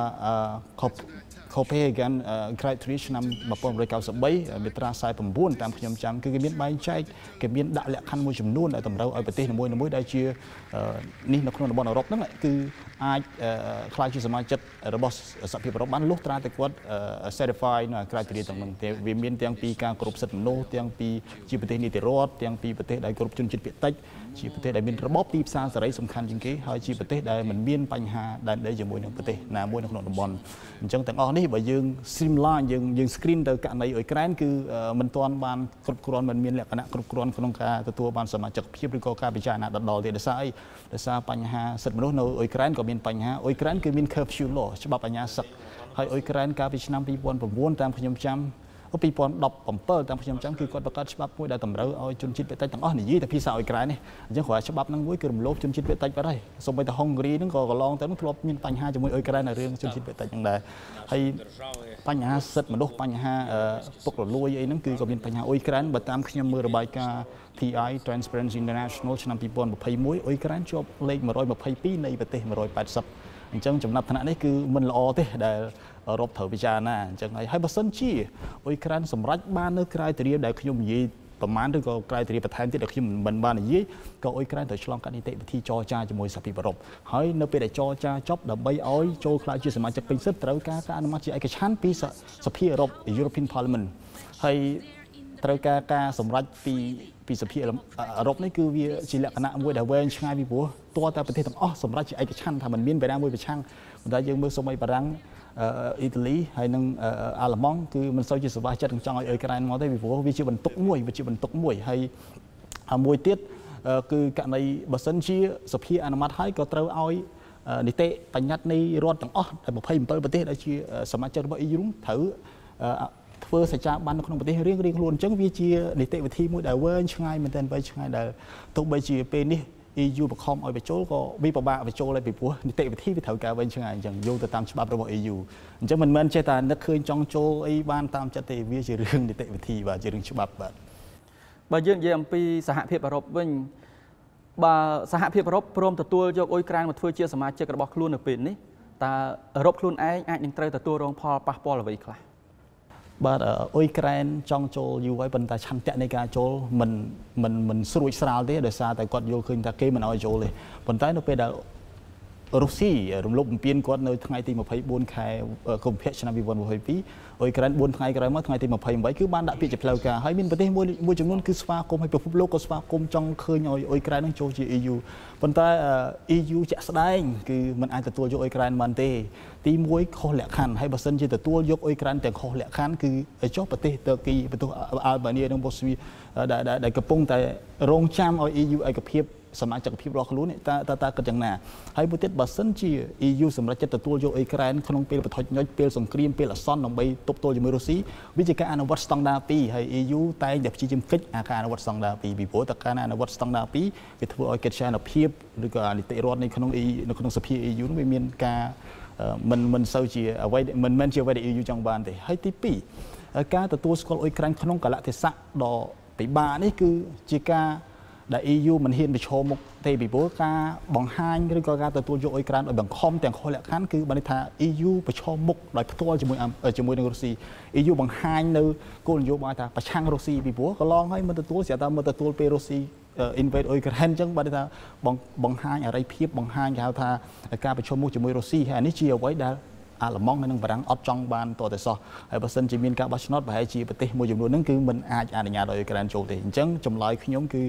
Copenhagen Criteria ឆ្នាំ1993មាត្រា49តាមខ្ញុំចាំគឺគេមានបែងចែកគេមានដាក់លក្ខខណ្ឌមួយចំនួនដែលតម្រូវឲ្យប្រទេសនីមួយៗដែលជានេះនៅក្នុងតំបន់អឺរ៉ុបហ្នឹងគឺអាចក្លាយជាសមាជិករបស់សហភាពអឺរ៉ុបបានលុះត្រាតែគាត់ certify នៅ criteria ទាំងនោះវាមានទាំងពីការគោរពសិទ្ធិមនុស្សទាំងពីជាប្រទេសនីតិរដ្ឋទាំងពីប្រទេសដែលគោរពជនជាតិភាគតិចជាប្រទេសដែលមានរបបទីផ្សារសេរីសំខាន់ជាងគេហើយជាប្រទេសដែលមិនមានបញ្ហាដែនដីជាមួយនឹងប្រទេសណាមួយនៅក្នុងតំបន់អញ្ចឹងទាំងអស់នេះបើយើង streamline យើង screen ទៅករណីអ៊ុយក្រែនគឺមិនទាន់បានគ្រប់គ្រាន់មិនមានលក្ខណៈគ្រប់គ្រាន់ក្នុងការទទួលបានសមាជិកភាពឬក៏ការពិចារណាដដល់ទេដោយសារអីដោយសារបញ្ហាសិទ្ធិមនុស្សនៅអ៊ុយក្រែនក៏មានបញ្ហាអ៊ុយក្រែនគឺមាន curfew law ច្បាប់អាជ្ញាសឹកហើយអ៊ុយក្រែនកាលពីឆ្នាំ2009តាមខ្ញុំចាំ2017តាមខ្ញុំចាំគឺគាត់បង្កើតច្បាប់មួយដែលតម្រូវឲ្យជនជាតិភាគតិចទាំងអស់និយាយតែភាសាអ៊ុយក្រែននេះអញ្ចឹងគ្រាន់ច្បាប់ហ្នឹងមួយគឺរំលោភជនជាតិភាគតិចបាត់ហើយសូម្បីតែហុងគ្រីហ្នឹងក៏កន្លងទៅហ្នឹងធ្លាប់មានបញ្ហាជាមួយអ៊ុយក្រែននៅរឿងជនជាតិភាគតិចហ្នឹងដែរហើយបញ្ហាសិទ្ធិមនុស្សបញ្ហាពុករលួយអីហ្នឹងគឺក៏មានបញ្ហាអ៊ុយក្រែនបើតាមខ្ញុំមើលរបាយការណ៍ TI Transparency International ឆ្នាំ2021អ៊ុយក្រែនជាប់លេខ122នៃប្រទេស180អញ្ចឹងចំណាត់ថ្នាក់នេះគឺមិនល្អទេដែលអឺរ៉ុបត្រូវពិចារណាអញ្ចឹងហើយបើសិនជាអ៊ុយក្រែនសម្រេចបាននៅក្រៅទ្រាដែលខ្ញុំនិយាយប្រមាណឬក៏ក្រៅទ្រាបន្ថែមទៀតដែលខ្ញុំមិនបាននិយាយក៏អ៊ុយក្រែនត្រូវឆ្លងកាត់នីតិវិធីចរចាជាមួយសហភាពអឺរ៉ុបហើយនៅពេលដែលចរចាចប់ដើម្បីឲ្យចូលក្លាយជាសមាជិកពេញសិទ្ធិត្រូវការការអនុម័តជាឯកច្ឆន្ទពីសភាអឺរ៉ុប European Parliament ហើយត្រូវការសម្រេចពីសភាអឺរ៉ុបនេះគឺវាជាលក្ខណៈមួយដែលវែងឆ្ងាយពីព្រោះតើតែប្រទេសទាំងអស់សម្រេចជាឯកច្ឆន្ទថាมันមានបែរណាមួយប្រឆាំងប៉ុន្តែយើងមើលសូម្បីបារាំងអ៊ីតាលីហើយនិងអាល្លឺម៉ង់គឺមិនសូវជាសប្បាយចិត្តចង់ឲ្យអ៊ុយក្រែនមកទេពីព្រោះវាជាបន្ទុកមួយហើយមួយទៀតគឺករណីបើសិនជាសភាអនុម័តហើយក៏ត្រូវឲ្យនីតិបញ្ញត្តិនៃរដ្ឋទាំងអស់27ប្រទេសដែលជាសមាជិករបស់ EU ត្រូវធ្វើសច្ចាប័ននៅក្នុងប្រទេសរៀងខ្លួនអញ្ចឹងវាជានីតិវិធីមួយដែលវែងឆ្ងាយមែនទែនវែងឆ្ងាយដែលទោះបីជាពេលនេះ EU បង្ខំឲ្យបញ្ចូលក៏វាពិបាកបញ្ចូលហើយពីព្រោះនីតិវិធីវាត្រូវការវែងឆ្ងាយអញ្ចឹងយោងទៅតាមច្បាប់របស់ EU អញ្ចឹងមិនមែនចេះតែនឹកឃើញចង់ចូលអីបានតាមចិត្តទេវាជារឿងនីតិវិធីបាទជារឿងច្បាប់បាទបើយើងនិយាយអំពីសហភាពអឺរ៉ុបវិញបើសហភាពអឺរ៉ុបព្រមទទួលយកអ៊ុយក្រែនមកធ្វើជាសមាជិករបស់ខ្លួននៅពេលនេះតើអឺរ៉ុបខ្លួនឯងអាចនឹងត្រូវទទួលរងផលប៉ះពាល់អ្វីខ្លះបាទអ៊ុយក្រែនចង់ចូលយូរហើយប៉ុន្តែឆន្ទៈនៃការចូលមិនស្រួចស្រាលទេដោយសារតែគាត់យល់ឃើញថាគេមិនឲ្យចូលទេប៉ុន្តែនៅពេលដែលរុស្ស៊ីរំលោភបំពានគាត់នៅថ្ងៃទី24ខែកុម្ភៈឆ្នាំ2022អ៊ុយក្រែន4ថ្ងៃក្រោយមកថ្ងៃទី28គឺបានដាក់ពាក្យជាផ្លូវការហើយមានប្រទេសមួយចំនួនគឺស្វាគមន៍ឲ្យពិភពលោកក៏ស្វាគមន៍ចង់ឃើញឲ្យអ៊ុយក្រែននឹងចូលជា EU ប៉ុន្តែ EU ជាក់ស្ដែងគឺមិនអាចទទួលយកអ៊ុយក្រែនបានទេទី1ខុសលក្ខខណ្ឌហើយបើសិនជាទទួលយកអ៊ុយក្រែនទាំងខុសលក្ខខណ្ឌគឺចុះប្រទេសតឺគីប្រទេសអាល់បានីនិងបូស្វីដែលកំពុងតែរងចាំឲ្យ EU ឯកភាពសមាជិកភាពរបស់ខ្លួនតើគិតយ៉ាងណាហើយមួយទៀតបើសិនជា EU សម្រាប់ចិត្តទទួលយកអ៊ុយក្រែនក្នុងពេលប្រថុយញុចពេលសង្គ្រាមពេលអាសន្នដើម្បីទប់ទល់ជាមួយរុស្ស៊ីវាជាការអនុវត្តស្តង់ដារ2ហើយ EU តែងតែព្យាយាមកិច្ចការអនុវត្តស្តង់ដារ2ពីព្រោះតែការអនុវត្តស្តង់ដារ2វាធ្វើឲ្យកិច្ចការភាពឬក៏នីតិរដ្ឋនៅក្នុងសភា EU នោះវាមានការមិនសូវជាអ្វីមិនមែនជាអ្វីដែល EU ចង់បានទេហើយទី2ការទទួលស្គាល់អ៊ុយក្រែនក្នុងកលៈទេសៈដ៏ពិបាកនេះគឺជាការដែល EU មិនហ៊ានប្រឈមមុខទេពីព្រោះការបង្ហាញឬក៏ការទទួលយកអ៊ុយក្រែនឲ្យបង្ខំទាំងខុសលក្ខខណ្ឌគឺបានន័យថា EU ប្រឈមមុខដោយផ្ទាល់ជាមួយនឹងរុស្ស៊ី EU បង្ហាញនៅគោលនយោបាយថាប្រឆាំងរុស្ស៊ីពីព្រោះកន្លងហើយមិនទទួលស្រាប់តែមិនទទួលពេលរុស្ស៊ី invade អ៊ុយក្រែនអញ្ចឹងបានន័យថាបង្ហាញអរិយភាពបង្ហាញគេហៅថាការប្រឈមមុខជាមួយរុស្ស៊ីហើយនេះជាអ្វីដែលអាល្លឺម៉ង់និងបារាំងអត់ចង់បានតតែសោះហើយបើសិនជាមានការបោះឆ្នោតប្រហែលជាប្រទេសមួយចំនួនហ្នឹងគឺមិនអាចអនុញ្ញាតឲ្យអ៊ុយក្រែនចូលទេអញ្ចឹងចម្លើយខ្ញុំគឺ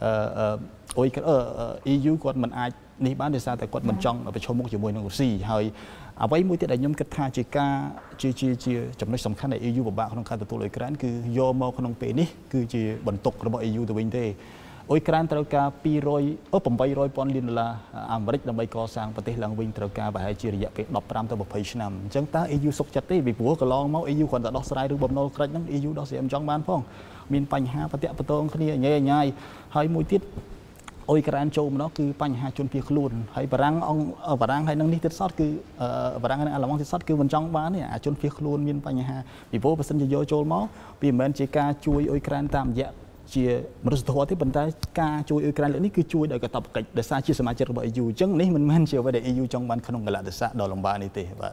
EU គាត់មិនអាចនេះបានដោយសារតែគាត់មិនចង់ប្រឈមមុខជាមួយនឹងរុស្ស៊ីហើយអ្វីមួយទៀតដែលខ្ញុំគិតថាជាការជាចំណុចសំខាន់ដែល EU ពិបាកក្នុងការទទួលអ៊ុយក្រែនគឺយកមកក្នុងពេលនេះគឺជាបន្ទុករបស់ EU ទៅវិញទេអ៊ុយក្រែនត្រូវការ800,000 លានដុល្លារអាមេរិកដើម្បីកសាងប្រទេសឡើងវិញត្រូវការប្រហែលជារយៈពេល15ទៅ20ឆ្នាំអញ្ចឹងតើ EU សុខចិត្តទេពីព្រោះកន្លងមក EU គ្រាន់តែដោះស្រាយឬបំណុលក្រិចហ្នឹង EU ដោះស្រាយមិនចង់បានផងមានបញ្ហាប្រតិបត្តិគ្នាញ៉ៃញ៉ៃហើយមួយទៀតអ៊ុយក្រែនចូលមកនោះគឺបញ្ហាជនភៀសខ្លួនហើយបារាំងហើយនឹងនេះទៀតសតគឺបារាំងហើយអាល្លឺម៉ង់ទៀតសតគឺមិនចង់បានទេអាជនភៀសខ្លួនមានបញ្ហាពីព្រោះបើសិនជាយកចូលមកវាមិនមែនជាការជួយអ៊ុយក្រែនតាមរយៈជាមនុស្សធម៌ទេប៉ុន្តែការជួយអ៊ុយក្រែនលើកនេះគឺជួយដោយកតបកិច្ចដោយសារជាសមាជិករបស់ EU អញ្ចឹងនេះមិនមែនជាអ្វីដែល EU ចង់បានក្នុងកលៈទេសៈដ៏លំបាកនេះទេបាទ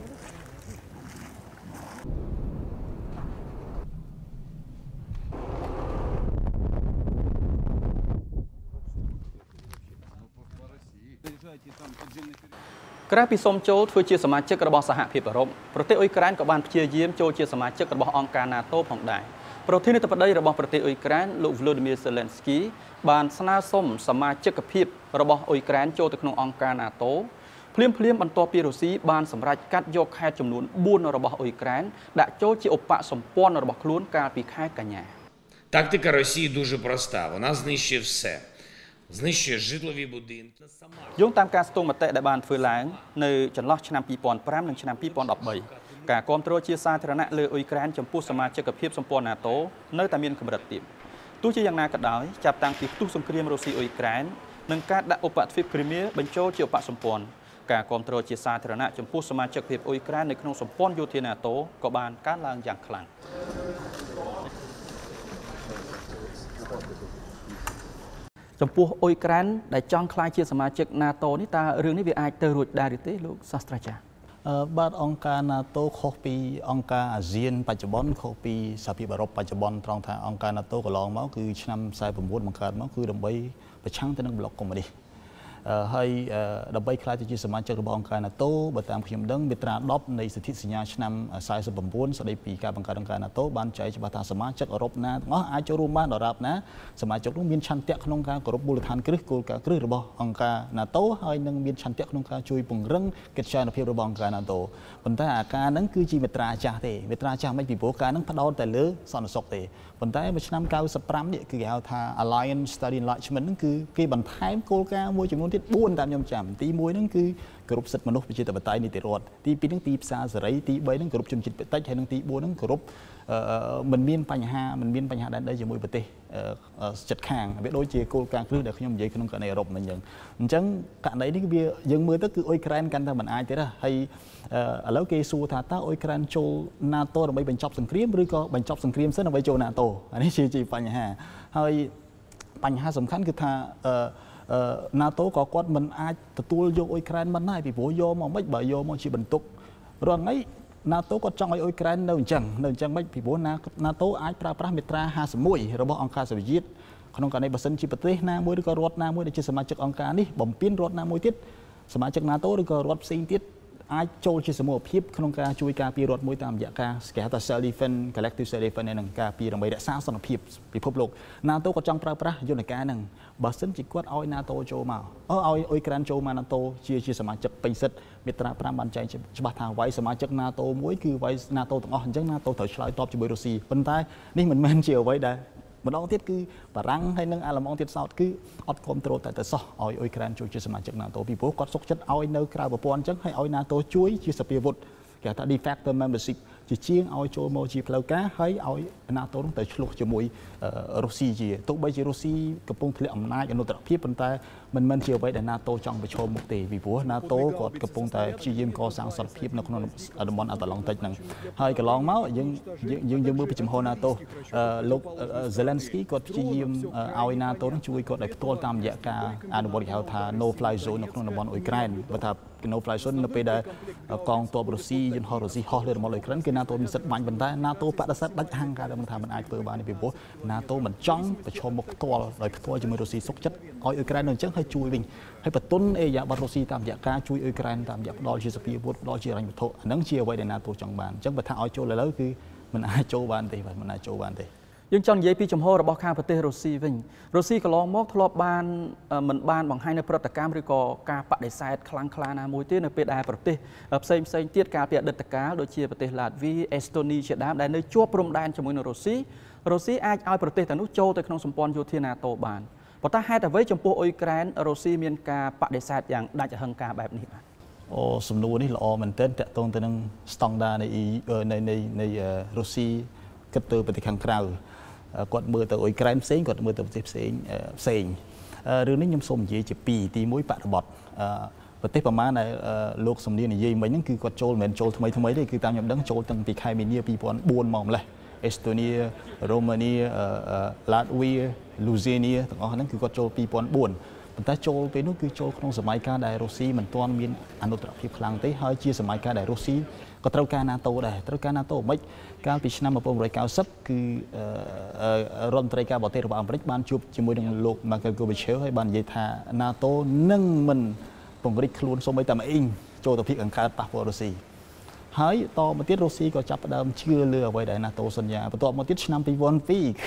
ក្រៅពីសូមចូលធ្វើជាសមាជិករបស់សហភាពអឺរ៉ុបប្រទេសអ៊ុយក្រែនក៏បានព្យាយាមចូលជាសមាជិករបស់អង្គការ NATO ផងដែរប្រធានាធិបតីរបស់ប្រទេសអ៊ុយក្រែនលោក Volodymyr Zelensky បានស្នើសុំសមាជិកភាពរបស់អ៊ុយក្រែនចូលទៅក្នុងអង្គការ NATO ភ្លាមបន្ទាប់ពីរុស្ស៊ីបានសម្រេចកាត់យកខេត្តចំនួន4របស់អ៊ុយក្រែនដាក់ចូលជាឧបសម្ព័ន្ធរបស់ខ្លួនកាលពីខែកញ្ញា Тактика Росії дуже проста. Вона знищує все. Знищує житлові будинки. យោងតាមការស្ទង់មតិដែលបានធ្វើឡើងនៅចន្លោះឆ្នាំ2005និងឆ្នាំ2013ការគាំទ្រជាសាធារណៈលើអ៊ុយក្រែនចំពោះសមាជិកភាពសម្ព័ន្ធ NATO នៅតែមានកម្រិតទាបទោះជាយ៉ាងណាក៏ដោយចាប់តាំងពីផ្ទុះសង្គ្រាមរុស្ស៊ីអ៊ុយក្រែននិងការដាក់ឧបទ្វីបគ្រីមៀបញ្ចូលជាឧបសម្ព័ន្ធការគាំទ្រជាសាធារណៈចំពោះសមាជិកភាពអ៊ុយក្រែននៅក្នុងសម្ព័ន្ធយោធា NATO ក៏បានកើនឡើងយ៉ាងខ្លាំងចំពោះអ៊ុយក្រែនដែលចង់ក្លាយជាសមាជិក NATO នេះតើរឿងនេះវាអាចទៅរួចដែរឬទេលោកសាស្ត្រាចារ្យបាទអង្គការ NATO ខុសពីអង្គការអាស៊ានបច្ចុប្បន្នខុសពីសហភាពអឺរ៉ុបបច្ចុប្បន្នត្រង់ថាអង្គការ NATO កន្លងមកគឺឆ្នាំ49បង្កើតមកគឺដើម្បីប្រឆាំងទៅនឹងប្លុកកុម្មុយនីសហើយដើម្បីខ្លាចទៅជាសមាជិករបស់អង្គការ NATO បើតាមខ្ញុំដឹងមាត្រា10នៃសន្ធិសញ្ញាឆ្នាំ49ស្តីពីការបង្កើតអង្គការ NATO បានចែងច្បាស់ថាសមាជិកអឺរ៉ុបណាទាំងអស់អាចចូលរួមបានដរាបណាសមាជិកនោះមានឆន្ទៈក្នុងការគោរពមូលដ្ឋានគ្រឹះគោលការណ៍គ្រឹះរបស់អង្គការ NATO ហើយនឹងមានឆន្ទៈក្នុងការជួយពង្រឹងកិច្ចការភាពរបស់អង្គការ NATO ប៉ុន្តែអាការហ្នឹងគឺជាមាត្រាចាស់ទេមាត្រាចាស់មិនពីព្រោះការហ្នឹងផ្ដោតតែលើសន្តិសុខទេប៉ុន្តែមួយឆ្នាំ95នេះគឺគេហៅថា Alliance Study Enlargement ហ្នឹងគឺគេបន្ថែមគោលការណ៍មួយចំនួនទៀត4តាមខ្ញុំចាំទី1ហ្នឹងគឺគោរពសិទ្ធិមនុស្សប្រជាធិបតេយ្យនីតិរដ្ឋទី2ហ្នឹងទីផ្សារសេរីទី3ហ្នឹងគោរពជនជាតិភាគតិចហើយនឹងទី4ហ្នឹងគោរពមិនមានបញ្ហាដែនដីជាមួយប្រទេសជិតខាងវាដូចជាគោលការណ៍គ្រឹះដែលខ្ញុំនិយាយក្នុងករណីអឺរ៉ុបមិញអញ្ចឹងករណីនេះវាយើងមើលទៅគឺអ៊ុយក្រែនកាន់តែមិនអាចទេហើយឥឡូវគេសួរថាតើអ៊ុយក្រែនចូល NATO ដើម្បីបញ្ចប់សង្គ្រាមឬក៏បញ្ចប់សង្គ្រាមសិនដើម្បីចូល NATO អានេះជាបញ្ហាហើយបញ្ហាសំខាន់គឺថាNATO ក៏គាត់មិនអាចទទួលយកអ៊ុយក្រែនមិនដែរពីព្រោះយកមកមិនបើយកមកជាបន្ទុករងថ្ងៃ NATO គាត់ចង់ឲ្យអ៊ុយក្រែននៅអញ្ចឹងមិនពីព្រោះ NATO អាចប្រើប្រាស់មាត្រា51របស់អង្គការសហប្រជាជាតិក្នុងករណីបើសិនជាប្រទេសណាមួយឬក៏រដ្ឋណាមួយដែលជាសមាជិកអង្គការនេះបំពេញរដ្ឋណាមួយទៀតសមាជិក NATO ឬក៏រដ្ឋផ្សេងទៀតអាចចូលជាសមូហភាពក្នុងការជួយការពាររដ្ឋមួយតាមរយៈការគេហៅថា self defense collective self defense នឹងការពារដើម្បីរក្សាសន្តិភាពពិភពលោក NATO ក៏ចង់ប្រើប្រាស់យន្តការហ្នឹងបើសិនជាគាត់ឲ្យ NATO ចូលមកឲ្យអ៊ុយក្រែនចូលមក NATO ជាសមាជិកពេញសិទ្ធិមាត្រា5បានចែងច្បាស់ថាវាយសមាជិក NATO មួយគឺវាយ NATO ទាំងអស់អញ្ចឹង NATO ត្រូវឆ្លើយតបជាមួយរុស្ស៊ីប៉ុន្តែនេះមិនមែនជាអ្វីដែលម្ដងទៀតគឺបារាំងហើយនឹងអាល្លឺម៉ង់ទៀតសោតគឺអត់គ្រប់គ្រងតែសោះឲ្យអ៊ុយក្រែនជួយជាសមាជិក NATO ពីព្រោះគាត់សុខចិត្តឲ្យនៅក្រៅប្រព័ន្ធអញ្ចឹងហើយឲ្យ NATO ជួយជាសភាវុធគេថា de facto membership ជាជាងឲ្យចូលមកជាផ្លូវការហើយឲ្យ NATO នោះទៅឆ្លោះជាមួយរុស្ស៊ីជាទោះបីជារុស្ស៊ីកំពុងធ្លាក់អំណាចអនុត្តរភាពប៉ុន្តែមិនមែនជាអ្វីដែល NATO ចង់ប្រឈមមុខទេពីព្រោះ NATO គាត់កំពុងតែព្យាយាមកសាងសន្តិភាពនៅក្នុងតំបន់អាត្លង់តិកហ្នឹងហើយកន្លងមកយើងមើលពីចំហ NATO លោក Zelensky គាត់ព្យាយាមឲ្យ NATO នឹងជួយគាត់ឲ្យផ្ទាល់តាមរយៈការអនុវត្តគេហៅថា no fly zone នៅក្នុងតំបន់អ៊ុយក្រែនបើថា no fly zone នៅពេលដែលកងទ័ពរុស្ស៊ីយន្តហោះរុស្ស៊ីហោះលើតំបន់អ៊ុយក្រែនគឺ NATO មានសិទ្ធិបាញ់ប៉ុន្តែ NATO បដិសេធដាច់ខាងការដែលថាមិនអាចធ្វើបានពីព្រោះ NATO មិនចង់ប្រឈមមុខផ្ទាល់ដោយផ្ទាល់ជាមួយរុស្ស៊ីសុខចិត្តឲ្យអ៊ុយក្រែននៅអញ្ចឹងហើយជួយវិញហើយបន្ទន់អេយ៉ាប័តរុស្ស៊ីតាមរយៈការជួយអ៊ុយក្រែនតាមរយៈផ្ដល់ជាសភាវុធផ្ដល់ជារញ្ញវត្ថុអាហ្នឹងជាអ្វីដែល NATO ចង់បានអញ្ចឹងបើថាឲ្យចូលឥឡូវគឺមិនអាចចូលបានទេបាទមិនអាចចូលបានទេយើងចង់និយាយពីចំហរបស់ខាងប្រទេសរុស្ស៊ីវិញរុស្ស៊ីកន្លងមកធ្លាប់បានមិនបានបង្ហាញនៅប្រតិកម្មឬក៏ការបដិសេធខ្លាំងក្លាណាមួយទេនៅពេលដែលប្រទេសផ្សេងទៀតកាលពីអតីតកាលដូចជាប្រទេសឡាតវីអេស្តូនីជាដើមដែលនៅជាប់ព្រំដែនជាមួយនឹងរុស្ស៊ីអាចឲ្យប្រទេសទាំងនោះចូលទៅក្នុងសម្ព័ន្ធយោធា NATO បានប៉ុន្តែហេតុអ្វីចំពោះអ៊ុយក្រែនរុស្ស៊ីមានការបដិសេធយ៉ាងដាច់អហិង្ការបែបនេះបាទសំណួរនេះល្អមែនទែនតាក់ទងទៅនឹងស្តង់ដារនៃរុស្ស៊ីគិតទៅប្រទេសខាងក្រៅគាត់មើលទៅអ៊ុយក្រែនផ្សេងគាត់មើលទៅប្រទេសផ្សេងរឿងនេះខ្ញុំសូមនិយាយជាពីរទី1បរិបទប្រទេសប្រមាណដែលលោកសំនៀននិយាយមិញហ្នឹងគឺគាត់ចូលមិនមែនចូលថ្មីទេគឺតាមខ្ញុំដឹងចូលតាំងពីខែមីនា 2004 មកម្លេះអេស្តូនីរូម៉ានីឡាតវីលូសេនីទាំងអស់ហ្នឹងគឺគាត់ចូល 2004 ប៉ុន្តែចូលពេលនោះគឺចូលក្នុងសម័យកាលដែលរុស្ស៊ីមិនទាន់មានអនុត្តរភាពខ្លាំងទេហើយជាសម័យកាលដែលរុស្ស៊ីក៏ត្រូវការ NATO ដែរត្រូវការ NATO មិនកាលពីឆ្នាំ 1990 គឺរដ្ឋមន្ត្រីការបរទេសរបស់អាមេរិកបានជួបជាមួយនឹងលោក Michael Gorbachev ហើយបាននិយាយថា NATO នឹងមិនពង្រីកខ្លួនសូម្បីតែមួយអ៊ីងចូលទៅភាគខាងកើតប៉ះពាល់រុស្ស៊ីហើយតមកទៀតរុស្ស៊ីក៏ចាប់ផ្ដើមជឿលើអ្វីដែល NATO សន្យាបន្ទាប់មកទៀតឆ្នាំ 2002 គឺ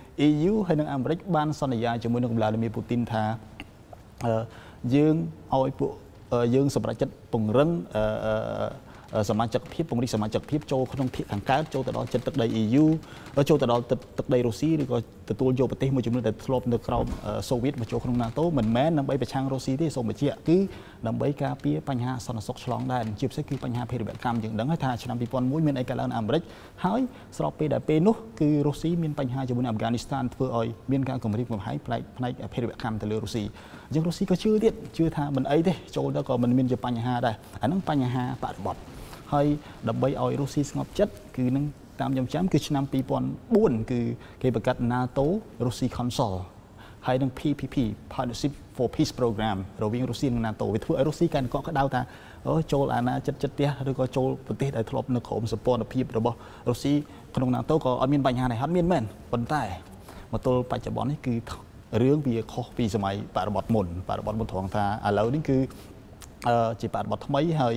EU ហើយនិងអាមេរិកបានសន្យាជាមួយនឹង Vladimir Putin ថាយើងឲ្យពួកយើងសម្រាប់ចិត្តពង្រឹងសមាជិកភាពពង្រីកសមាជិកភាពចូលក្នុងភាគខាងកើតចូលទៅដល់ចិត្តទឹកដី EU ចូលទៅដល់ទឹកដីរុស្ស៊ីឬក៏ទទួលយកប្រទេសមួយចំនួនដែលធ្លាប់នៅក្រោមសូវៀតមកចូលក្នុង NATO មិនមែនដើម្បីប្រឆាំងរុស្ស៊ីទេសូមបញ្ជាក់គឺដើម្បីការពារបញ្ហាសន្តិសុខឆ្លងដែនជាពិសេសគឺបញ្ហាភេរវកម្មយើងដឹងហើយថាឆ្នាំ 2001 មានអីកើតឡើងនៅអាមេរិកហើយស្របពេលដែលពេលនោះគឺរុស្ស៊ីមានបញ្ហាជាមួយអាហ្វហ្គានីស្ថានធ្វើឲ្យមានការគំរាមកំហែងផ្នែកភេរវកម្មទៅលើរុស្ស៊ីអញ្ចឹងរុស្ស៊ីក៏ជឿថាមិនអីទេចូលទៅក៏មិនមានជាបញ្ហាដែរអាហ្នឹងបញ្ហាបរិបទហើយដើម្បីឲ្យរុស្ស៊ីស្ងប់ចិត្តគឺនឹងតាមខ្ញុំចាំគឺឆ្នាំ 2004 គឺគេបង្កើត NATO Russia Council ហើយនឹង PPP Partnership for Peace Program រវាងរុស្ស៊ីនិង NATO វាធ្វើឲ្យរុស្ស៊ីកាន់កក់ក្ដៅថាចូលអាណាចិត្តផ្ទះឬក៏ចូលប្រទេសដែលធ្លាប់នៅក្រោមសម្ព័ន្ធភាពរបស់រុស្ស៊ីក្នុង NATO ក៏អត់មានបញ្ហាដែរអត់មានមែនប៉ុន្តែមកទល់បច្ចុប្បន្ននេះគឺរឿងវាខុសពីសម័យបរិបទមុនត្រង់ថាឥឡូវនេះគឺជាបរិបទថ្មីហើយ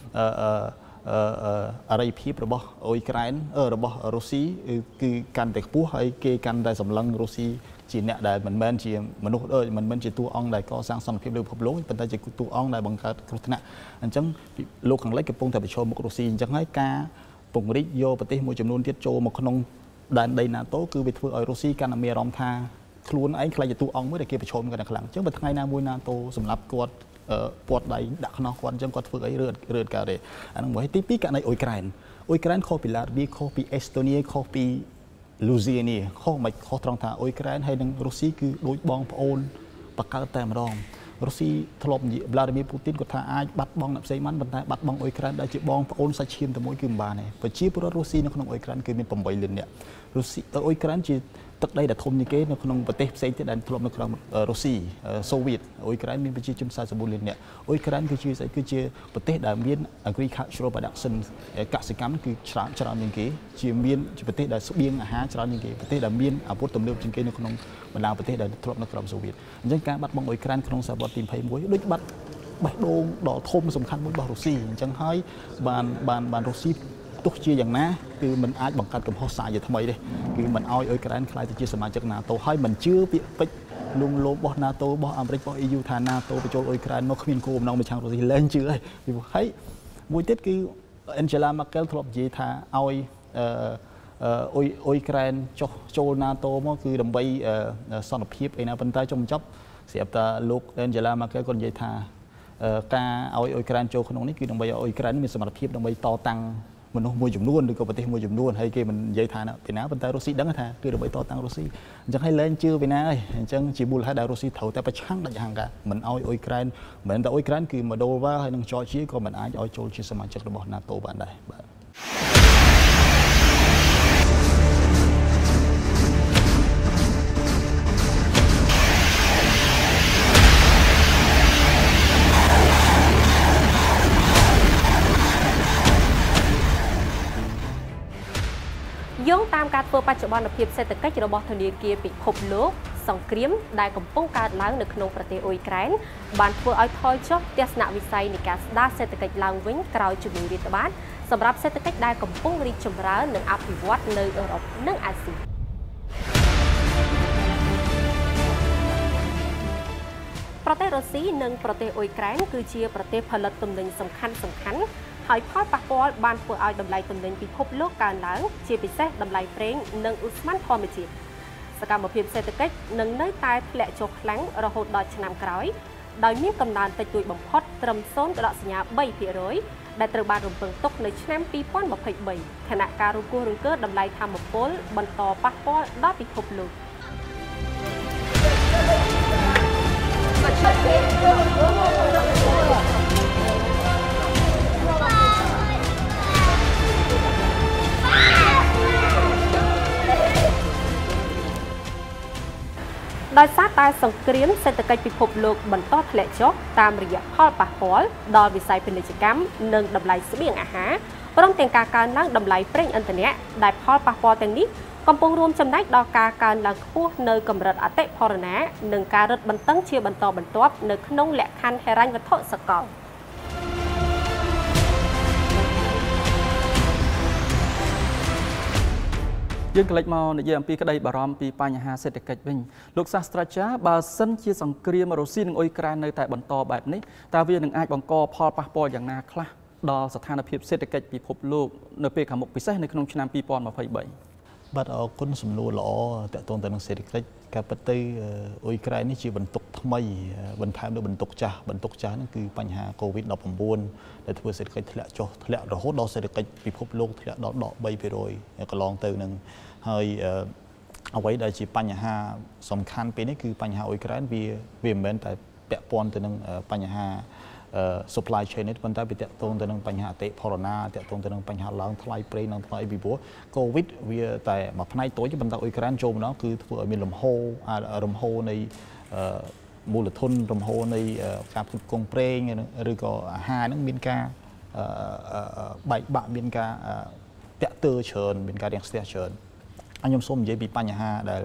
អរិយភាពរបស់អ៊ុយក្រែនរបស់រុស្ស៊ីគឺកាន់តែខ្ពស់ហើយគេកាន់តែសម្លឹងរុស្ស៊ីជាអ្នកដែលមិនមែនជាមនុស្សមិនមែនជាតួអង្គដែលកសាងសន្តិភាពលើពិភពលោកប៉ុន្តែជាតួអង្គដែលបង្កើតគ្រោះថ្នាក់អញ្ចឹងលោកខាងលិចកំពុងតែប្រឈមមុខរុស្ស៊ីអញ្ចឹងហើយការពង្រីកយកប្រទេសមួយចំនួនទៀតចូលមកក្នុងដែនដី NATO គឺវាធ្វើឲ្យរុស្ស៊ីកាន់តែមានអារម្មណ៍ថាខ្លួនឯងខ្លាចជាតួអង្គមួយដែលគេប្រឈមកាន់តែខ្លាំងអញ្ចឹងបើថ្ងៃណាមួយ NATO សម្រាប់គាត់ពាត់ដៃដាក់ខ្នោះគាត់អញ្ចឹងគាត់ធ្វើអីរឺតកើតទេអាហ្នឹងមួយទី2ករណីអ៊ុយក្រែនខុសពីឡាតវីខុសពីអេស្តូនីខុសពីលូស៊ីនីខុសត្រង់ថាអ៊ុយក្រែនហើយនិងរុស្ស៊ីគឺដូចបងប្អូនបកកើតតែម្ដងរុស្ស៊ីធ្លាប់និយាយប្លាឌីមៀរពូទីនគាត់ថាអាចបាត់បង់អ្នកផ្សេងបានប៉ុន្តែបាត់បង់អ៊ុយក្រែនដែលជាបងប្អូនសាច់ឈាមតែមួយគឺមិនបានទេប្រជាពលរដ្ឋរុស្ស៊ីនៅក្នុងអ៊ុយក្រែនគឺមាន8លាននាក់រុស្ស៊ីអ៊ុយក្រែនជាទឹកដីដែលធំជាងគេនៅក្នុងប្រទេសផ្សេងទៀតដែលធ្លាប់នៅក្នុងរុស្ស៊ីសូវៀតអ៊ុយក្រែនមានប្រជាជន44លាននាក់អ៊ុយក្រែនគឺជាប្រទេសដែលមាន agricultural production កសិកម្មគឺច្រើនជាងគេជាប្រទេសដែលស្បៀងអាហារច្រើនជាងគេប្រទេសដែលមានអាវុធទំនើបជាងគេនៅក្នុងបណ្ដាប្រទេសដែលធ្លាប់នៅក្រោមសូវៀតអញ្ចឹងការបាត់បង់អ៊ុយក្រែនក្នុងសតវត្សទី21ដូចបាត់បេះដូងដ៏ធំសំខាន់មួយរបស់រុស្ស៊ីអញ្ចឹងហើយបានរុស្ស៊ីទោះជាយ៉ាងណាគឺมันអាចបង្កើតកំហុសសាជាថ្មីទេគឺมันឲ្យអ៊ុយក្រែនខ្លាយទៅជាសមាជិក NATO ហើយมันជឿពាក្យពេចន៍លងលោមរបស់ NATO របស់អាមេរិករបស់ EU ថា NATO បញ្ចូលអ៊ុយក្រែនមកគ្មានគោលបំណងប្រឆាំងរុស្ស៊ីលែងជឿហើយមួយទៀតគឺ Angela Merkel ធ្លាប់និយាយថាឲ្យអ៊ុយក្រែនចុះចូល NATO មកគឺដើម្បីសន្តិភាពឯណាប៉ុន្តែចុងបញ្ចប់ស្រាប់តែលោក Angela Merkel គាត់និយាយថាការឲ្យអ៊ុយក្រែនចូលក្នុងនេះគឺដើម្បីឲ្យអ៊ុយក្រែនមានសមត្ថភាពដើម្បីតតាំងមនុស្សមួយចំនួនឬក៏ប្រទេសមួយចំនួនហើយគេមិននិយាយថាពីណាប៉ុន្តែរុស្ស៊ីដឹងថាគឺដើម្បីតតាំងរុស្ស៊ីអញ្ចឹងហើយលែងជឿពីណាហើយអញ្ចឹងជាមូលហេតុដែលរុស្ស៊ីត្រូវតែប្រឆាំងដាច់ហង្ការមិនឲ្យអ៊ុយក្រែនមិនតែអ៊ុយក្រែនគឺម៉ូដូវ៉ាហើយនិងច័រជីក៏មិនអាចឲ្យចូលជាសមាជិករបស់ NATO បានដែរបាទយោងតាមការធ្វើបច្ចុប្បន្នភាពសេដ្ឋកិច្ចរបស់ធនាគារពិភពលោកសង្គ្រាមដែលកំពុងកើតឡើងនៅក្នុងប្រទេសអ៊ុយក្រែនបានធ្វើឲ្យថយចុះទស្សនវិស័យនៃការស្ដារសេដ្ឋកិច្ចឡើងវិញក្រោយជំងឺរាតត្បាតសម្រាប់សេដ្ឋកិច្ចដែលកំពុងរីកចម្រើននិងអភិវឌ្ឍនៅអឺរ៉ុបនិងអាស៊ីប្រទេសរុស្ស៊ីនិងប្រទេសអ៊ុយក្រែនគឺជាប្រទេសផលិតទំនិញសំខាន់ហើយផលប៉ះពាល់បានធ្វើឲ្យតម្លៃទំនិញពិភពលោកកើនឡើងជាពិសេសតម្លៃប្រេងនិងឧស្ម័នធម្មជាតិសកម្មភាពសេដ្ឋកិច្ចនឹងនៅតែធ្លាក់ចុះខ្លាំងរហូតដល់ឆ្នាំក្រោយដោយមានកំណើនតិចតួចបំផុតត្រឹម 0.3% ដែលត្រូវបានរំពឹងទុកនៅឆ្នាំ2023ខណៈការរង្គោះរង្គើតម្លៃថាមពលបន្តប៉ះពាល់ដល់ពិភពលោកដោយសារតែសង្គ្រាមសេដ្ឋកិច្ចពិភពលោកបន្តធ្លាក់ចុះតាមរយៈផលប៉ះពាល់ដល់វិស័យពាណិជ្ជកម្មនិងតម្លៃស្បៀងអាហារព្រមទាំងការកើនឡើងតម្លៃប្រេងឥន្ធនៈដែលផលប៉ះពាល់ទាំងនេះកំពុងរួមចំណែកដល់ការកើនឡើងខ្ពស់នៅកម្រិតអតិផរណានិងការរឹតបន្តឹងជាបន្តបន្ទាប់នៅក្នុងលក្ខខណ្ឌហិរញ្ញវត្ថុសកលយើងក្លែកមកនិយាយអំពីក្តីបារម្ភពីបញ្ហាសេដ្ឋកិច្ចវិញលោកសាស្ត្រាចារ្យបើសិនជាសង្គ្រាមរុស្ស៊ីនិងអ៊ុយក្រែននៅតែបន្តបែបនេះតើវានឹងអាចបង្កផលប៉ះពាល់យ៉ាងណាខ្លះដល់ស្ថានភាពសេដ្ឋកិច្ចពិភពលោកនៅពេលខាងមុខពិសេសនៅក្នុងឆ្នាំ2023 បាទអរគុណសំណួរល្អតកតងទៅនឹងសេដ្ឋកិច្ចការពិតទៅអ៊ុយក្រែននេះជាបន្ទុកថ្មីបន្ថែមលើបន្ទុកចាស់ហ្នឹងគឺបញ្ហា COVID-19 ដែលធ្វើសេដ្ឋកិច្ចធ្លាក់ចុះធ្លាក់រហូតដល់សេដ្ឋកិច្ចពិភពលោកធ្លាក់ដល់ 3% កន្លងទៅនឹងហើយអ្វីដែលជាបញ្ហាសំខាន់ពេលនេះគឺបញ្ហាអ៊ុយក្រែនវាមិនមែនតែពាក់ព័ន្ធទៅនឹងបញ្ហាsupply chain នេះប៉ុន្តែវាតាក់ទងទៅនឹងបញ្ហាអតិផរណាតាក់ទងទៅនឹងបញ្ហាឡើងថ្លៃប្រេងនិងថ្លៃពីព្រោះ COVID វាតែមួយផ្នែកតូចប៉ុន្តែអ៊ុយក្រែនចូលម្ដងគឺធ្វើឲ្យមានលំហូរនៃមូលធនលំហូរនៃការផ្គត់ផ្គង់ប្រេងឬក៏អាហារហ្នឹងមានការបែកបាក់មានការតាក់ទើច្រើនមានការរាំងស្ទះច្រើនខ្ញុំសូមនិយាយពីបញ្ហាដែល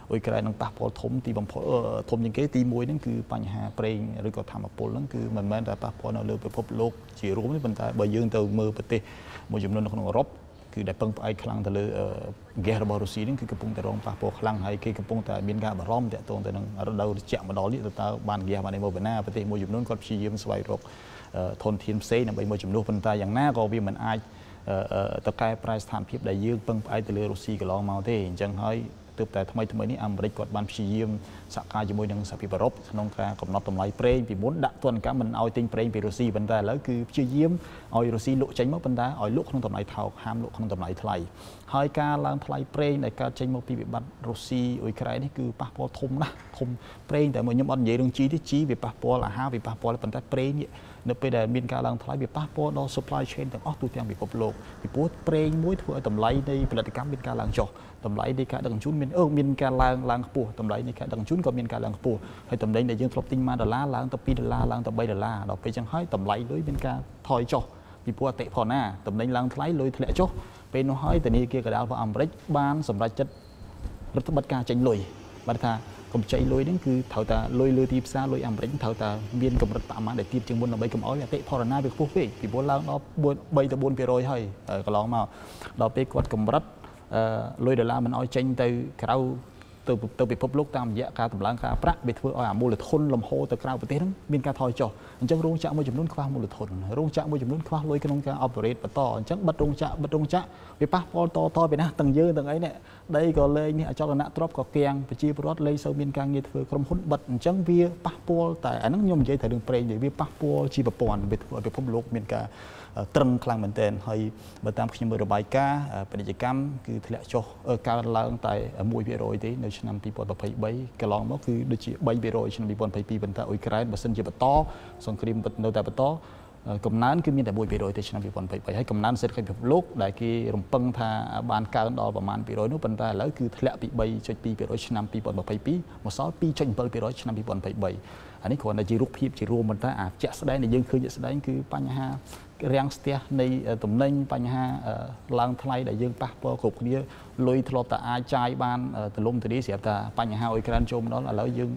អ៊ុយក្រែននឹងប៉ះពាល់ធំទីបំផុតធំជាងគេទី1ហ្នឹងគឺបញ្ហាប្រេងឬក៏ធម្មពលហ្នឹងគឺមិនមែនតែប៉ះពាល់នៅលើពិភពលោកជារួមទេប៉ុន្តែបើយើងទៅមើលប្រទេសមួយចំនួននៅក្នុងអឺរ៉ុបគឺដែលពឹងផ្អែកខ្លាំងទៅលើហ្គាសរបស់រុស្ស៊ីហ្នឹងគឺកំពុងតែរងប៉ះពាល់ខ្លាំងហើយគេកំពុងតែមានការបារម្ភទាក់ទងទៅនឹងរដូវត្រជាក់ម្ដងនេះតើបានហ្គាសបានមកពីណាប្រទេសមួយចំនួនគាត់ព្យាយាមស្វែងរកធនធានផ្សេងដើម្បីមកជំនួសប៉ុន្តែយ៉ាងណាក៏វាមិនអាចទៅកែប្រែស្ថានភាពដែលយើងពឹងផ្អែកទៅលើរុស្ស៊ីកន្លងមកទេអញ្ចឹងហើយទើបតែថ្មីនេះអាមេរិកគាត់បានព្យាយាមសហការជាមួយនឹងសហភាពអឺរ៉ុបក្នុងការកំណត់តម្លៃប្រេងពីមុនដាក់ទណ្ឌកម្មមិនឲ្យទិញប្រេងពីរុស្ស៊ីប៉ុន្តែឥឡូវគឺព្យាយាមឲ្យរុស្ស៊ីលក់ចេញមកប៉ុន្តែឲ្យលក់ក្នុងតម្លៃថោកហាមលក់ក្នុងតម្លៃថ្លៃហើយការឡើងថ្លៃប្រេងដែលកើតចេញមកពីវិបត្តិរុស្ស៊ីអ៊ុយក្រែននេះគឺប៉ះពាល់ធំណាស់ធំប្រេងតែខ្ញុំអត់និយាយរឿងជីទេជីវាប៉ះពាល់អាហារវាប៉ះពាល់ប៉ុន្តែប្រេងនេះនៅពេលដែលមានការឡើងថ្លៃវាប៉ះពាល់ដល់ supply chain ទាំងអស់ទូទាំងពិភពលោកពីព្រោះប្រេងមួយធ្វើឲ្យតម្លៃនៃផលិតកម្មមានការឡើងចុះតម្លៃនៃការដឹកជញ្ជូនមានការឡើងខ្ពស់តម្លៃនៃការដឹកជញ្ជូនក៏មានការឡើងខ្ពស់ហើយតម្លៃដែលយើងធ្លាប់ទិញ$1ឡើងទៅ$2ឡើងទៅ$3ដល់ពេលចឹងហើយតម្លៃលុយមានការថយចុះពីព្រោះអតិផរណាតម្លៃឡើងថ្លៃលុយធ្លាក់ចុះពេលនោះហើយធនាគារកណ្ដាលរបស់អាមេរិកបានសម្រេចចិត្តរដ្ឋបတ်ការចេញលុយបាទថាកម្ចីលុយហ្នឹងគឺត្រូវតែលុយលើទីផ្សារលុយអាមេរិកត្រូវតែមានកម្រិតបរិមាណដែលទាបជាងមុនដើម្បីកុំឲ្យអតិផរណាវាខ្ពស់ពេកពីព្រោះឡើងដល់3ទៅ4%ហើយកន្លងមកដល់ពេលគាត់កម្រិតលុយ$មិនឲ្យចេញទៅក្រៅទៅពិភពលោកតាមរយៈការតម្លើងការប្រាក់វាធ្វើឲ្យអាមូលធនលំហូរទៅក្រៅប្រទេសហ្នឹងមានការថយចុះអញ្ចឹងរោងចក្រមួយចំនួនខ្វះមូលធនរោងចក្រមួយចំនួនខ្វះលុយក្នុងការ operate បន្តអញ្ចឹងបិទរោងចក្រវាប៉ះពាល់តពីណាទាំងយើងទាំងអីនេះដីក៏លេងនេះអចលនទ្រព្យក៏គាំងប្រជាពលរដ្ឋលេងសូវមានការងារធ្វើក្រុមហ៊ុនបិទអញ្ចឹងវាប៉ះពាល់តែអាហ្នឹងខ្ញុំនិយាយតែរឿងប្រេងវាប៉ះពាល់ជាប្រព័ន្ធវាធ្វើឲ្យពិភពលោកមានការត្រឹងខ្លាំងមែនទែនហើយបើតាមខ្ញុំមើលរបាយការណ៍ពាណិជ្ជកម្មគឺធ្លាក់ចុះកើនឡើងតែ 1% ទេនៅឆ្នាំ2023កន្លងមកគឺដូចជា3%ឆ្នាំ2022ប៉ុន្តែអ៊ុយក្រែនបើសិនជាបន្តសង្គ្រាមនៅតែបន្តកំណើនគឺមានតែ 1% ទេឆ្នាំ2023ហើយកំណើនសេដ្ឋកិច្ចពិភពលោកដែលគេរំពឹងថាបានកើនដល់ប្រមាណ 2% នោះប៉ុន្តែឥឡូវគឺធ្លាក់ពី 3.2% ឆ្នាំ2022មកសល់ 2.7% ឆ្នាំ2023អានេះគ្រាន់តែជារូបភាពជារួមប៉ុន្តែជាក់ស្ដែងដែលយើងឃើញជាក់ស្ដែងគឺបញ្ហារាំងស្ទះនៃតំណែងបញ្ហាឡើងថ្លៃដែលយើងប៉ះពាល់គ្រប់គ្នាលុយធ្លាប់តែអាចចាយបានទលំទលាយស្រាប់តែបញ្ហាអ៊ុយក្រែនចូលមកដល់ឥឡូវយើង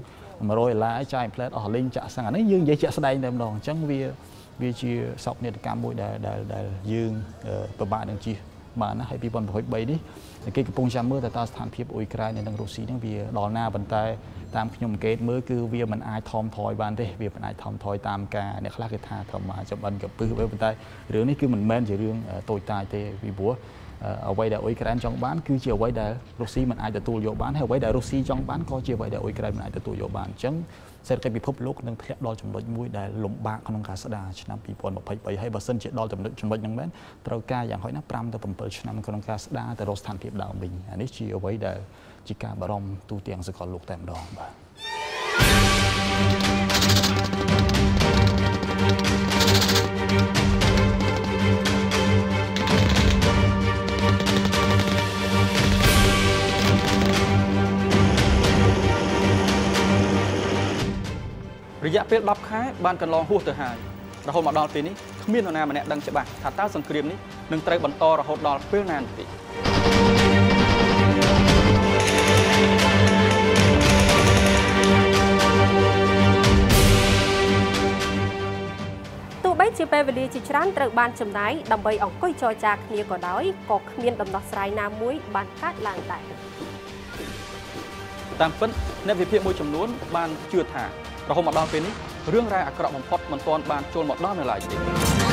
$100ចាយផ្លែតអស់លេងចាក់សឹងអានេះយើងនិយាយជាក់ស្ដែងតែម្ដងអញ្ចឹងវាជាសោកនាដកម្មមួយដែលយើងពិបាកនឹងជៀសបានណាហើយ2023នេះគេកំពុងចាំមើលតើស្ថានភាពអ៊ុយក្រែននិងរុស្ស៊ីនឹងវាដល់ណាប៉ុន្តែតាមខ្ញុំអង្កេតមើលគឺវាមិនអាចថមថយបានទេវាមិនអាចថមថយតាមការអ្នកខ្លះគេថាធម្មចំបិនកពឹសប៉ុន្តែរឿងនេះគឺមិនមែនជារឿងតូចតាចទេពីព្រោះអ្វីដែលអ៊ុយក្រែនចង់បានគឺជាអ្វីដែលរុស្ស៊ីមិនអាចទទួលយកបានហើយអ្វីដែលរុស្ស៊ីចង់បានក៏ជាអ្វីដែលអ៊ុយក្រែនមិនអាចទទួលយកបានអញ្ចឹងសេដ្ឋកិច្ចពិភពលោកនឹងធ្លាក់ដល់ចំណុចមួយដែលលំបាកក្នុងការស្ដារឆ្នាំ2023ហើយបើសិនជាដល់ចំណុចហ្នឹងមែនត្រូវការយ៉ាងហោចណាស់5ទៅ7ឆ្នាំក្នុងការស្ដារទៅរកស្ថានភាពដើមវិញអានេះជាអ្វីដែលជាការបារម្ភទូទាំងសកលលោកតែម្ដងបាទរយៈពេល10ខែបានកន្លងហួសទៅហើយរហូតមកដល់ពេលនេះគ្មាននរណាម្នាក់ដឹងច្បាស់ថាតើសង្គ្រាមនេះនឹងត្រូវបន្តរហូតដល់ពេលណាទេទោះបីជាពេលវេលាជាច្រើនត្រូវបានចំណាយដើម្បីអង្គុយចរចាគ្នាក៏ដោយក៏គ្មានដំណោះស្រាយណាមួយបានកើតឡើងដែរតាមពិតអ្នកវិភាគមួយចំនួនបានជឿថារហូតមកដល់ពេលនេះរឿងរ៉ាវអាក្រក់បំផុតមិនទាន់បានចូលមកដល់នៅឡើយទេ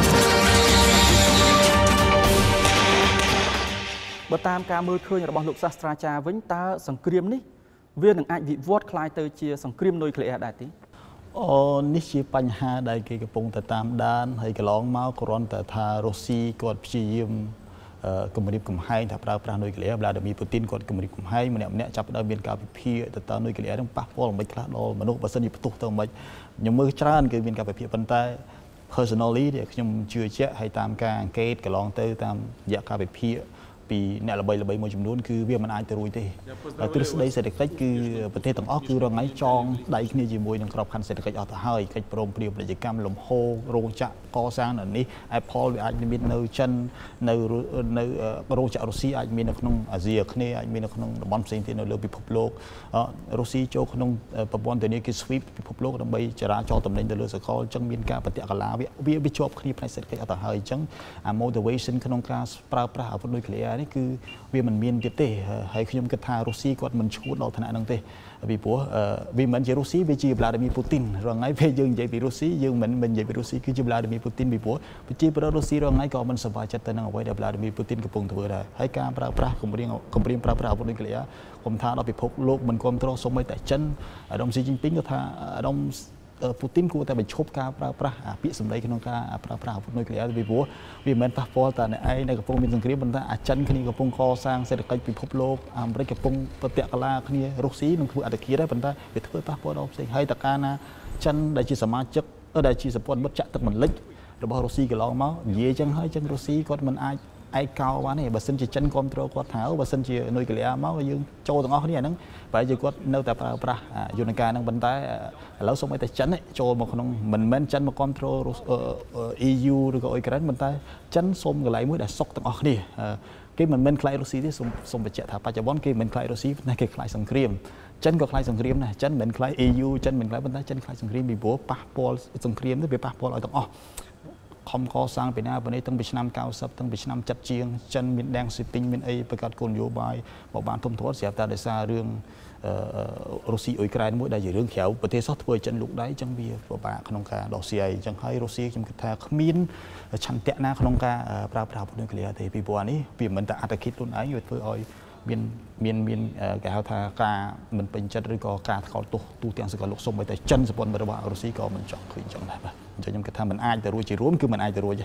បើតាមការមើលឃើញរបស់លោកសាស្ត្រាចារ្យវិញតើសង្គ្រាមនេះវានឹងអាចវិវត្តក្លាយទៅជាសង្គ្រាមនុយក្លេអ៊ែរដែរទេនេះជាបញ្ហាដែលគេកំពុងតែតាមដានហើយកន្លងមកគ្រាន់តែថារុស្ស៊ីគាត់ព្យាយាមគម្រាមកំហែងថាប្រើប្រាស់នុយក្លេអ៊ែរវ្លាឌីមៀពូទីនគាត់គម្រាមកំហែងម្នាក់ចាប់ផ្ដើមមានការវិភាគទៅតើនុយក្លេអ៊ែរនឹងប៉ះពាល់មិនខ្លះដល់មនុស្សបើសិនជាផ្ទុះទៅមិនខ្ញុំមើលច្រើនគឺមានការវិភាគប៉ុន្តែ personally ខ្ញុំជឿជាក់ហើយតាមការអង្កេតកន្លងទៅតាមរយៈការវិភាគពីអ្នកល្បីមួយចំនួនគឺវាមិនអាចទៅរួចទេទ្រឹស្ដីសេដ្ឋកិច្ចគឺប្រទេសទាំងអស់គឺរងថ្ងៃចងដៃគ្នាជាមួយនឹងក្របខ័ណ្ឌសេដ្ឋកិច្ចអស់ទៅហើយកិច្ចព្រមព្រៀងពាណិជ្ជកម្មលំហូររោងចក្រកសាងនៅនេះ Apple វាអាចមាននៅចិននៅរោងចក្ររុស្ស៊ីអាចមាននៅក្នុងអាស៊ីអាគ្នេយ៍អាចមាននៅក្នុងតំបន់ផ្សេងទៀតនៅលើពិភពលោករុស្ស៊ីចូលក្នុងប្រព័ន្ធធនាគារ SWIFT ពិភពលោកដើម្បីចរាចរទំនិញទៅលើសកលអញ្ចឹងមានការប្រតិកលាវាជាប់គ្នាផ្នែកសេដ្ឋកិច្ចអត់ទៅហើយអញ្ចឹងអា motivation ក្នុងការប្រើប្រាស់អាវុធនុយក្លេអ៊ែរនេះគឺវាមិនមានទៀតទេហើយខ្ញុំគិតថារុស្ស៊ីគាត់មិនឈួតដល់ឋានៈហ្នឹងទេពីព្រោះវាមិនជារុស្ស៊ីវាជា Vladimir Putin រងថ្ងៃពេលយើងនិយាយពីរុស្ស៊ីយើងមិននិយាយពីរុស្ស៊ីគឺជា Vladimir Putin ពីព្រោះប្រជាពលរដ្ឋរុស្ស៊ីរងថ្ងៃក៏មិនសប្បាយចិត្តទៅនឹងអ្វីដែល Vladimir Putin កំពុងធ្វើដែរហើយការប្រើប្រាស់គម្រាមប្រើប្រាស់អាវុធនុយក្លេអ៊ែរខ្ញុំថាដល់ពិភពលោកមិនគ្រប់គ្រងសូម្បីតែចិនអាដាមស៊ីជីនពីងក៏ថាអាដាមពូទីនគួរតែបញ្ឈប់ការប្រើប្រាស់ពាក្យសម្ដីក្នុងការប្រើប្រាស់អាវុធនុយក្លេអ៊ែរពីព្រោះវាមិនមែនប៉ះពាល់តែអ្នកឯងនៅកំពុងមានសង្គ្រាមប៉ុន្តែអាចិនគ្នាកំពុងកសាងសេដ្ឋកិច្ចពិភពលោកអាមេរិកកំពុងប្រតិកលាគ្នារុស្ស៊ីនឹងធ្វើអត្តឃាតដែរប៉ុន្តែវាធ្វើប៉ះពាល់ដល់ផ្សេងហើយតើកាលណាចិនដែលជាសមាជិកដែលជាសម្ព័ន្ធមិត្តចាក់ទឹកមិនលិចរបស់រុស្ស៊ីកន្លងមកនិយាយចឹងហើយចឹងរុស្ស៊ីគាត់មិនអាចឯកោបានទេបើសិនជាចិនគ្រប់គ្រងគាត់ថាបើសិនជានុយក្លេអ៊ែរមកយើងចូលទាំងអស់គ្នាហ្នឹងបែរជាគាត់នៅតែប្រើប្រាស់យន្តការហ្នឹងប៉ុន្តែឥឡូវសូម្បីតែចិនចូលមកក្នុងមិនមែនចិនមកគ្រប់គ្រង EU ឬក៏អ៊ុយក្រែនប៉ុន្តែចិនសូមកន្លែងមួយដែលសុកទាំងអស់គ្នាគេមិនមែនខ្លាចរុស្ស៊ីទេសូមបញ្ជាក់ថាបច្ចុប្បន្នគេមិនខ្លាចរុស្ស៊ីតែគេខ្លាចសង្គ្រាមចិនក៏ខ្លាចសង្គ្រាមដែរចិនមិនខ្លាច EU ចិនមិនខ្លាចប៉ុន្តែចិនខ្លាចសង្គ្រាមពីព្រោះប៉ះពាល់សង្គ្រាមនេះវាប៉ះពាល់ឲ្យទាំងអស់ខំកសាងពីណាពីនេះតាំងពីឆ្នាំ90តាំងពីឆ្នាំ70ជាងចិនមានដាំងស៊ីពីងមានអីប្រកាសគោលនយោបាយបបានធំធាត់ស្រាប់តែដោយសាររឿងរុស្ស៊ីអ៊ុយក្រែនមួយដែលជារឿងក្រៅប្រទេសសោះធ្វើឲ្យចិនលូកដៃអញ្ចឹងវាពិបាកក្នុងការដោះស្រាយអញ្ចឹងហើយរុស្ស៊ីខ្ញុំគិតថាគ្មានឆន្ទៈណាក្នុងការប្រើប្រាស់អាវុធនុយក្លេអ៊ែរទេពីព្រោះនេះវាមិនតែអត្តឃាតខ្លួនឯងវាធ្វើឲ្យមានគេហៅថាការមិនពេញចិត្តឬក៏ការថ្កោលទោសទូទាំងសកលលោកសូម្បីតែចិនសម្ព័ន្ធមិត្តរបស់រុស្ស៊ីក៏មិនចង់ឃើញអញ្ចឹងដែរបាទអញ្ចឹងខ្ញុំគិតថាមិនអាចទៅរួចជារួមគឺមិនអាចទៅរួចទេ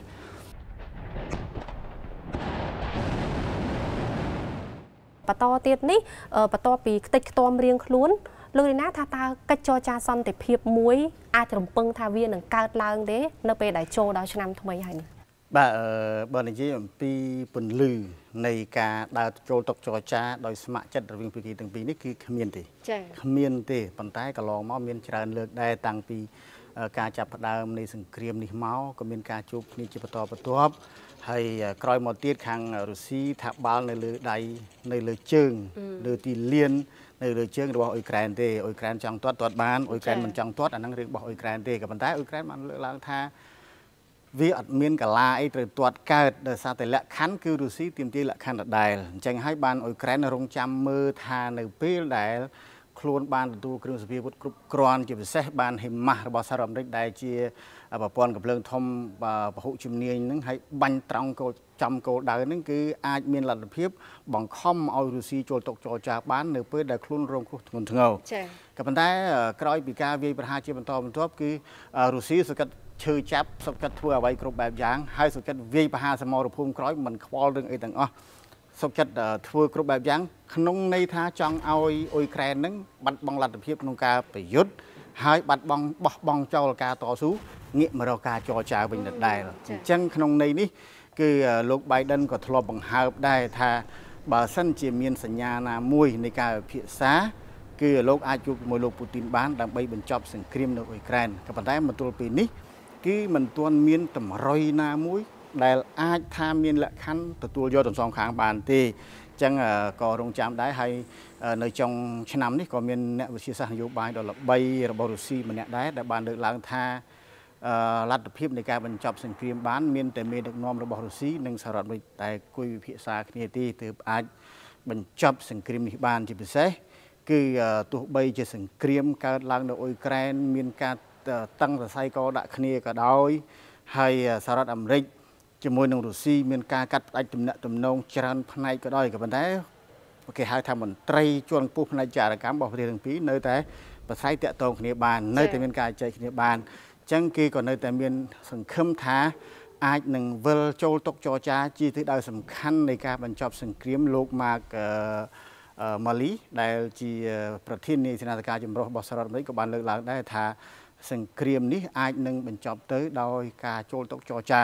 បន្តទៀតនេះបន្ទាប់ពីខ្ទេចខ្ទាំរៀងខ្លួនលោករីណាថាតើកិច្ចចរចាសន្តិភាពមួយអាចរំពឹងថាវានឹងកើតឡើងទេនៅពេលដែលចូលដល់ឆ្នាំថ្មីហើយនេះបាទបើនិយាយអំពីពន្លឺនៃការដើរចូលតុចរចាដោយស្ម័គ្រចិត្តរវាងភាគីទាំងពីរនេះគឺគ្មានទេចា៎គ្មានទេប៉ុន្តែកន្លងមកមានច្រើនលើកដែរតាំងពីការចាប់ផ្ដើមនៃសង្គ្រាមនេះមកក៏មានការជួបគ្នាជាបន្តបន្ទាប់ហើយក្រោយមកទៀតខាងរុស្ស៊ីថាបាល់នៅលើដៃនៅលើជើងលើទីលាននៅលើជើងរបស់អ៊ុយក្រែនទេអ៊ុយក្រែនចង់ទាត់បានអ៊ុយក្រែនមិនចង់ទាត់អាហ្នឹងរឿងរបស់អ៊ុយក្រែនទេក៏ប៉ុន្តែអ៊ុយក្រែនបានលើកឡើងថាវាអត់មានកលាអីត្រូវទាត់កើតដោយសារតែលក្ខខណ្ឌគឺរុស្ស៊ីទាមទារលក្ខខណ្ឌដដែលអញ្ចឹងហើយបានអ៊ុយក្រែនរងចាំមើលថានៅពេលដែលខ្លួនបានទទួលគ្រឿងសព្វាវុធគ្រប់គ្រាន់ជាពិសេសបានហេម៉ាស់របស់សហរដ្ឋអាមេរិកដែលជាប្រព័ន្ធកំភ្លើងធំពហុជំនាញហ្នឹងហើយបាញ់ត្រង់គោលចំគោលដៅហ្នឹងគឺអាចមានលទ្ធភាពបង្ខំឲ្យរុស្ស៊ីចូលតុចរចាបាននៅពេលដែលខ្លួនរងគ្រោះធ្ងន់ធ្ងរចា៎ក៏ប៉ុន្តែក្រោយពីការវាយប្រហារជាបន្តបន្ទាប់គឺរុស្ស៊ីសង្កត់ឈើចាប់សុខចិត្តធ្វើអ្វីគ្រប់បែបយ៉ាងហើយសុខចិត្តវាយប្រហារសមរភូមិក្រោយមិនខ្វល់រឿងអីទាំងអស់សុខចិត្តធ្វើគ្រប់បែបយ៉ាងក្នុងន័យថាចង់ឲ្យអ៊ុយក្រែននឹងបាត់បង់លទ្ធភាពក្នុងការប្រយុទ្ធហើយបាត់បង់បោះបង់ចោលការតស៊ូងាកមករកការចរចាវិញដដែលអញ្ចឹងក្នុងន័យនេះគឺលោក Biden ក៏ធ្លាប់បង្ហើបដែរថាបើសិនជាមានសញ្ញាណាមួយនៃការពិភាក្សាគឺលោកអាចជួបជាមួយលោកពូទីនបានដើម្បីបញ្ចប់សង្គ្រាមនៅអ៊ុយក្រែនក៏ប៉ុន្តែមកទល់ពេលនេះគឺមិនទាន់មានតម្រុយណាមួយដែលអាចថាមានលក្ខខណ្ឌទទួលយកទាំងសងខាងបានទេអញ្ចឹងក៏រងចាំដែរហើយនៅចុងឆ្នាំនេះក៏មានអ្នកវិទ្យាសាស្ត្រនយោបាយដ៏ល្បីរបស់រុស្ស៊ីម្នាក់ដែរដែលបានលើកឡើងថាលទ្ធភាពនៃការបញ្ចប់សង្គ្រាមបានមានតែមេដឹកនាំរបស់រុស្ស៊ីនិងសហរដ្ឋអាមេរិកតែគួយវិភាសាគ្នាទេទើបអាចបញ្ចប់សង្គ្រាមនេះបានជាពិសេសគឺទោះបីជាសង្គ្រាមកើតឡើងនៅអ៊ុយក្រែនមានការតឹងសរសៃកដាក់គ្នាក៏ដោយហើយសហរដ្ឋអាមេរិកជាមួយនឹងរុស្ស៊ីមានការកាត់ផ្តាច់ទំនាក់ទំនងច្រើនផ្នែកក៏ដោយក៏ប៉ុន្តែគេហៅថាមន្ត្រីជាន់ខ្ពស់ផ្នែកចារកម្មរបស់ប្រទេសទាំងពីរនៅតែប្រស្រ័យតាក់ទងគ្នាបាននៅតែមានការចែកគ្នាបានអញ្ចឹងគេក៏នៅតែមានសង្ឃឹមថាអាចនឹងវិលចូលតុចរចាជាទិសដៅសំខាន់នៃការបញ្ចប់សង្គ្រាមលោកម៉ាកម៉ាលីដែលជាប្រធាននាយសេនាធិការចម្រុះរបស់សហរដ្ឋអាមេរិកក៏បានលើកឡើងដែរថាសង្គ្រាមនេះអាចនឹងបញ្ចប់ទៅដោយការចូលតុចរចា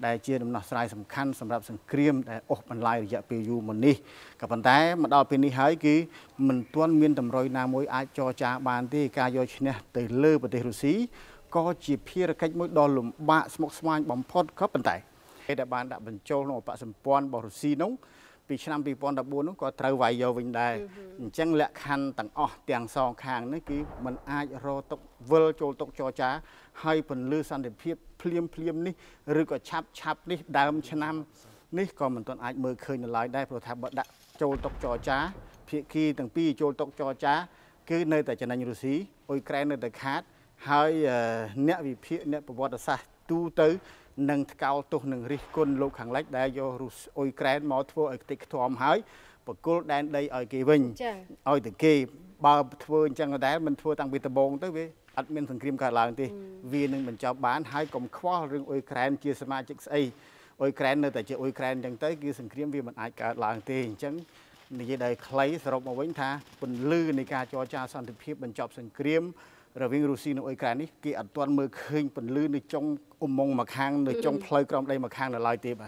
ដែលជាដំណោះស្រាយសំខាន់សម្រាប់សង្គ្រាមដែលអូសបន្លាយរយៈពេលយូរមកនេះក៏ប៉ុន្តែមកដល់ពេលនេះហើយគឺមិនទាន់មានតម្រុយណាមួយអាចចរចាបានទេការយកឈ្នះទៅលើប្រទេសរុស្ស៊ីក៏ជាភារកិច្ចមួយដ៏លំបាកស្មុគស្មាញបំផុតក៏ប៉ុន្តែដែលបានដាក់បញ្ចូលក្នុងឧបសម្ព័ន្ធរបស់រុស្ស៊ីនោះពីឆ្នាំ2014នោះក៏ត្រូវវាយយកវិញដែរអញ្ចឹងលក្ខខណ្ឌទាំងអស់ទាំងសងខាងនេះគឺมันអាចរកទុកវិលចូលទុកចរចាហើយពន្លឺសន្តិភាពភ្លាមនេះឬក៏ឆាប់នេះដើមឆ្នាំនេះក៏មិនទាន់អាចមើលឃើញនៅឡើយដែរព្រោះថាបើដាក់ចូលទុកចរចាភាគីទាំងពីរចូលទុកចរចាគឺនៅតែចំណេញរុស្ស៊ីអ៊ុយក្រែននៅតែខាតហើយអ្នកវិភាគអ្នកប្រវត្តិសាស្ត្រទូទៅនឹងថ្កោលទោសនឹងរិះគន់លោកខាងលិចដែលយកអ៊ុយក្រែនមកធ្វើឲ្យខ្ទេចខ្ទាំហើយបកគលដែនដីឲ្យគេវិញឲ្យតែគេបើធ្វើអញ្ចឹងដែរមិនធ្វើតាំងពីដំបូងទៅវាអត់មានសង្គ្រាមកើតឡើងទេវានឹងបញ្ចប់បានហើយកុំខ្វល់រឿងអ៊ុយក្រែនជាសមាជិកស្អីអ៊ុយក្រែននៅតែជាអ៊ុយក្រែនអញ្ចឹងទៅគឺសង្គ្រាមវាមិនអាចកើតឡើងទេអញ្ចឹងនិយាយដោយខ្លីសរុបមកវិញថាពន្លឺនៃការចរចាសន្តិភាពបញ្ចប់សង្គ្រាមរវាងរុស្ស៊ីនិងអ៊ុយក្រែននេះគេអត់ទាន់មើលឃើញពន្លឺនៅចុងឧម៉ុងមួយខាងនៅចុងផ្លូវក្រំដីមួយខាងនៅឡើយទេបាទ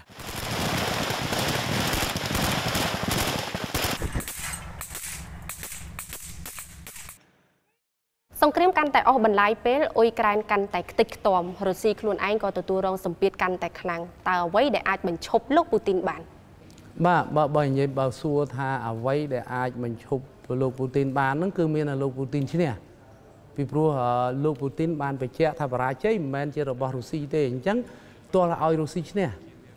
សង្គ្រាមកាន់តែអស់បន្លាយពេលអ៊ុយក្រែនកាន់តែខ្ទេចខ្ទាំរុស្ស៊ីខ្លួនឯងក៏ទទួលរងសម្ពាធកាន់តែខ្លាំងតើអ្វីដែលអាចបញ្ឈប់លោកពូទីនបានបាទបើនិយាយបើសួរថាអ្វីដែលអាចបញ្ឈប់លោកពូទីនបានហ្នឹងគឺមានតែលោកពូទីនឈ្នះពីព្រោះលោកពូទីនបានបញ្ជាក់ថាបរាជ័យមិនមែនជារបស់រុស្ស៊ីទេអញ្ចឹងទោះឲ្យរុស្ស៊ីឈ្នះ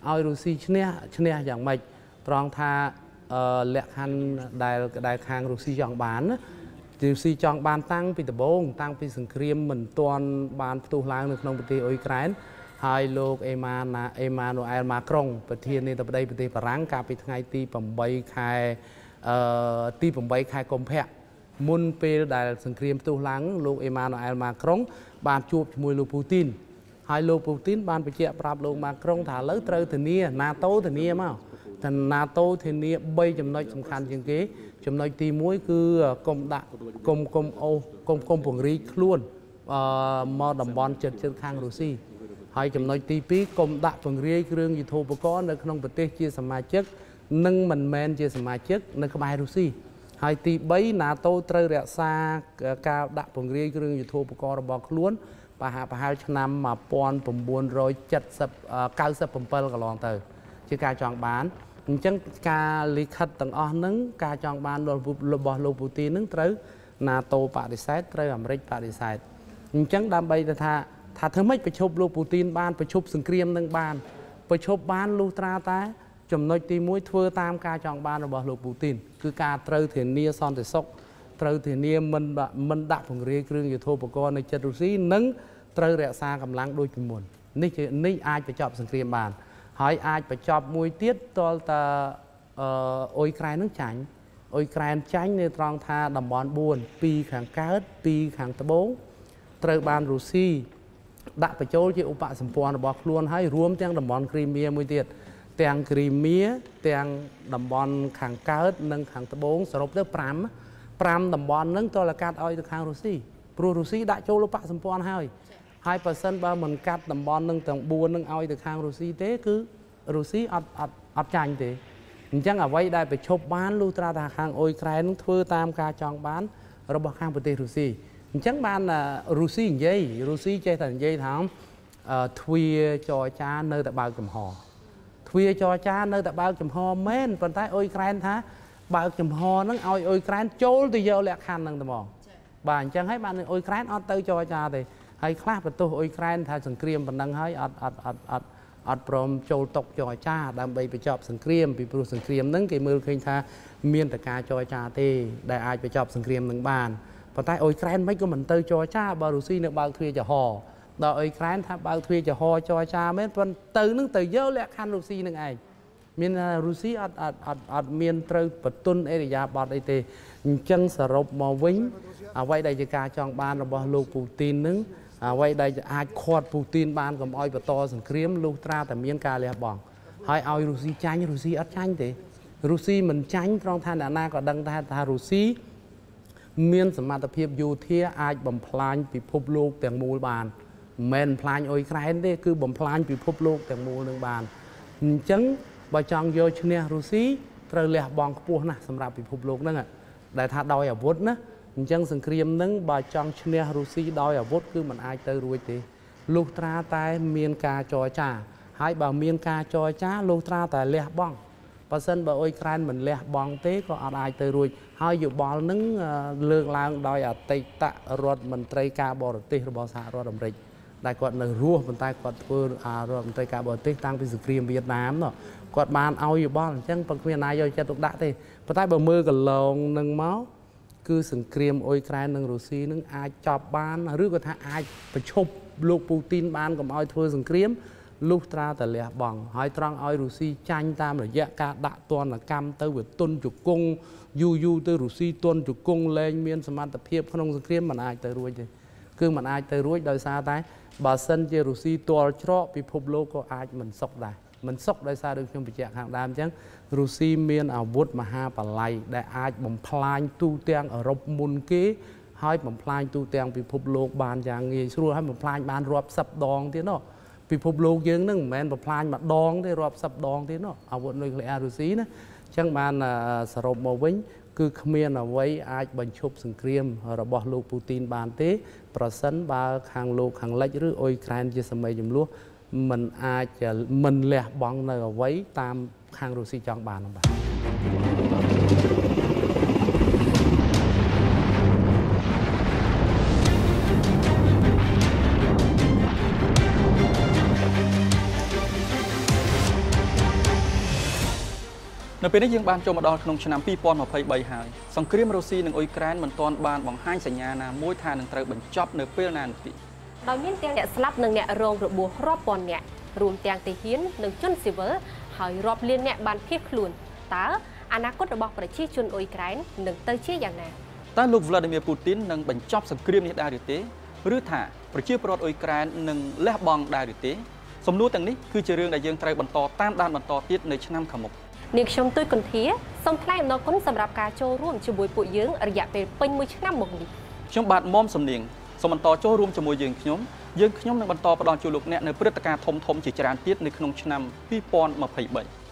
យ៉ាងម៉េចត្រង់ថាលក្ខខណ្ឌដែលខាងរុស្ស៊ីចង់បានណារុស្ស៊ីចង់បានតាំងពីដំបូងតាំងពីសង្គ្រាមមិនទាន់បានផ្ទុះឡើងនៅក្នុងប្រទេសអ៊ុយក្រែនហើយលោកអេម៉ានូអែលម៉ាក្រុងប្រធានាធិបតីប្រទេសបារាំងកាលពីថ្ងៃទី8ខែកុម្ភៈមុនពេលដែលសង្គ្រាមផ្ទុះឡើងលោកអេម៉ានូអែលម៉ាក្រុងបានជួបជាមួយលោកពូទីនហើយលោកពូទីនបានបញ្ជាក់ប្រាប់លោកម៉ាក្រុងថាឥឡូវត្រូវធានា NATO ធានាមកតែ NATO ធានា3ចំណុចសំខាន់ជាងគេចំណុចទី1គឺកុំដាក់កុំពង្រីកខ្លួនមកតំបន់ជិតខាងរុស្ស៊ីហើយចំណុចទី2កុំដាក់ពង្រាយគ្រឿងយុទ្ធោពករណ៍នៅក្នុងប្រទេសជាសមាជិកនិងមិនមែនជាសមាជិកនៅក្បែររុស្ស៊ីហើយទី3 NATO ត្រូវរក្សាការដាក់ពង្រាយគ្រឿងយុទ្ធោពករណ៍របស់ខ្លួនប្រហែលឆ្នាំ1997កន្លងទៅជាការចង់បានអញ្ចឹងការលិខិតទាំងអស់ហ្នឹងការចង់បានរបស់លោកពូទីនហ្នឹងត្រូវ NATO បដិសេធត្រូវអាមេរិកបដិសេធអញ្ចឹងដើម្បីថាធ្វើម៉េចប្រជុំលោកពូទីនបានប្រជុំសង្គ្រាមនឹងបានប្រជុំបានលុះត្រាតែចំណុចទី1ធ្វើតាមការចង់បានរបស់លោកពូទីនគឺការត្រូវធានាសន្តិសុខត្រូវធានាមិនដាក់ពង្រាយគ្រឿងយុទ្ធោពករណ៍នៅជិតរុស្ស៊ីនិងត្រូវរក្សាកម្លាំងដូចពីមុននេះអាចបញ្ចប់សង្គ្រាមបានហើយអាចបញ្ចប់មួយទៀតតលតាអ៊ុយក្រែននឹងចាញ់អ៊ុយក្រែនចាញ់នៅត្រង់ថាតំបន់4ពីខាងកើតពីខាងត្បូងត្រូវបានរុស្ស៊ីដាក់បញ្ចូលជាឧបសម្ព័ន្ធរបស់ខ្លួនហើយរួមទាំងតំបន់គ្រីមៀមួយទៀតទាំងគ្រីមៀទាំងតំបន់ខាងកើតនិងខាងត្បូងសរុបទៅ5តំបន់ហ្នឹងតលកាត់ឲ្យទៅខាងរុស្ស៊ីព្រោះរុស្ស៊ីដាក់ចូលឧបសម្ព័ន្ធហើយបើសិនបើមិនកាត់តំបន់នឹងទាំង4នឹងឲ្យទៅខាងរុស្ស៊ីទេគឺរុស្ស៊ីអត់ចាញ់ទេអញ្ចឹងអ្វីដែលប្រជុំបានលុះត្រាថាខាងអ៊ុយក្រែននឹងធ្វើតាមការចង់បានរបស់ខាងប្រទេសរុស្ស៊ីអញ្ចឹងបានរុស្ស៊ីនិយាយរុស្ស៊ីចេះតែនិយាយថាទ្វាចរចានៅតែបើកចំហទ្វាចរចានៅតែបើកចំហមែនប៉ុន្តែអ៊ុយក្រែនថាបើកចំហហ្នឹងឲ្យអ៊ុយក្រែនចូលទៅយកលក្ខខណ្ឌហ្នឹងតែហ្មងបាទអញ្ចឹងហើយបានអ៊ុយក្រែនអត់ទៅចរចាទេហើយខ្លះបន្ទោសអ៊ុយក្រែនថាសង្គ្រាមប៉ុណ្ណឹងហើយអត់ព្រមចូលតុចរចាដើម្បីបញ្ចប់សង្គ្រាមពីព្រោះសង្គ្រាមហ្នឹងគេមើលឃើញថាមានតែការចរចាទេដែលអាចបញ្ចប់សង្គ្រាមនឹងបានប៉ុន្តែអ៊ុយក្រែនមិនក៏មិនទៅចរចាបើរុស្ស៊ីនៅបើកទ្វារចំហដល់អ៊ុយក្រែនថាបើកទ្វារចំហចរចាមែនប៉ុន្តែទៅនឹងទៅយកលក្ខខណ្ឌរុស្ស៊ីនឹងឯងមានរុស្ស៊ីអត់មានត្រូវបន្ទន់អេរយាប័តអីទេអញ្ចឹងសរុបមកវិញអ្វីដែលជាការចង់បានរបស់លោកពូទីននឹងអ្វីដែលអាចខាត់ពូទីនបានកុំឲ្យបន្តសង្គ្រាមលុះត្រាតែមានការលះបង់ហើយឲ្យរុស្ស៊ីចាញ់រុស្ស៊ីអត់ចាញ់ទេរុស្ស៊ីមិនចាញ់ត្រង់ថាអ្នកណាក៏ដឹងថារុស្ស៊ីមានសមត្ថភាពយោធាអាចបំផ្លាញពិភពលោកទាំងមូលបាន men plan oi krain thế cứ bom plan bị phốp lụcแต่มูหนึ่งบานจังบ่จองโยชเนียรูซีត្រូវលះបង់ខ្ពស់ណាស់សម្រាប់ពិភពលោកហ្នឹងដែលថាដោយអាវុធណាអញ្ចឹងសង្គ្រាមហ្នឹងបើចង់ឈ្នះរុស្ស៊ីដោយអាវុធគឺมันអាចទៅរួចទេលុះត្រាតែមានការចរចាហើយបើមានការចរចាលុះត្រាតែលះបង់បើសិនបើអ៊ុយក្រែនមិនលះបង់ទេក៏អត់អាចទៅរួចហើយយោបល់ហ្នឹងលើកឡើងដោយអតីតរដ្ឋមន្ត្រីការបរទេសរបស់សហរដ្ឋអាមេរិកដែលគាត់នៅរស់ប៉ុន្តែគាត់ធ្វើរដ្ឋមន្ត្រីការបរទេសតាំងពីសង្គ្រាមវៀតណាមនោះគាត់បានឲ្យយោបល់អញ្ចឹងគាត់គ្មានណាយកចិត្តទុកដាក់ទេប៉ុន្តែបើមើលកន្លងនឹងមកគឺសង្គ្រាមអ៊ុយក្រែននិងរុស្ស៊ីនឹងអាចចប់បានឬក៏ថាអាចប្រឈប់លោកពូទីនបានកុំឲ្យធ្វើសង្គ្រាមលុះត្រាតែលះបង់ហើយត្រង់ឲ្យរុស្ស៊ីចាញ់តាមរយៈការដាក់ទណ្ឌកម្មទៅវាទុនជង្គង់យូរទៅរុស្ស៊ីទុនជង្គង់លែងមានសមត្ថភាពក្នុងសង្គ្រាមមិនអាចទៅរួចទេគឺមិនអាចទៅរួចដោយសារតែបើសិនជារុស្ស៊ីទាល់ច្រកពិភពលោកក៏អាចមិនសុខដែរមិនសុខដោយសារដូចខ្ញុំបញ្ជាក់ខាងដើមអញ្ចឹងរុស្ស៊ីមានអាវុធមហាបល័យដែលអាចបំផ្លាញទូទាំងអឺរ៉ុបមុនគេហើយបំផ្លាញទូទាំងពិភពលោកបានយ៉ាងងាយស្រួលហើយបំផ្លាញបានរាប់សិបដងទៀតនោះពិភពលោកយើងនឹងមិនមែនបំផ្លាញម្ដងទេរាប់សិបដងទៀតនោះអាវុធនុយក្លេអ៊ែររុស្ស៊ីណាអញ្ចឹងបានសរុបមកវិញគឺគ្មានអ្វីអាចបញ្ឈប់សង្គ្រាមរបស់លោកពូទីនបានទេប្រសិនបើខាងលោកខាងលិចឬអ៊ុយក្រែនជាសម័យចំនួនมันអាចមិនលះបង់នៅអ្វីតាមខាងរុស្ស៊ីចង់បាននោះបាទនៅពេលនេះយើងបានចូលមកដល់ក្នុងឆ្នាំ2023ហើយសង្គ្រាមរុស្ស៊ីនិងអ៊ុយក្រែនមិនទាន់បានបង្ហាញសញ្ញាណាមួយថានឹងត្រូវបញ្ចប់នៅពេលណានោះទេដោយមានទាំងអ្នកស្លាប់និងអ្នករងរបួសរាប់ពាន់នាក់រួមទាំងទាហាននិងជនស៊ីវិលហើយរាប់លានអ្នកបានភៀសខ្លួនតើអនាគតរបស់ប្រជាជនអ៊ុយក្រែននឹងទៅជាយ៉ាងណាតើលោក Vladimir Putin នឹងបញ្ចប់សង្គ្រាមនេះដែរឬទេឬថាប្រជាពលរដ្ឋអ៊ុយក្រែននឹងលះបង់ដែរឬទេសំណួរទាំងនេះគឺជារឿងដែលយើងត្រូវបន្តតាមដានបន្តទៀតនៅឆ្នាំខាងមុខនាងខ្ញុំទួយកន្ធាសូមថ្លែងអំណរគុណសម្រាប់ការចូលរួមជាមួយពួកយើងរយៈពេលពេញមួយឆ្នាំមកនេះខ្ញុំបាទមុំសំនៀងសូមបន្តចូលរួមជាមួយយើងខ្ញុំនឹងបន្តផ្ដល់ជូនលោកអ្នកនៅព្រឹត្តិការណ៍ធំៗជាច្រើនទៀតនៅក្នុងឆ្នាំ2023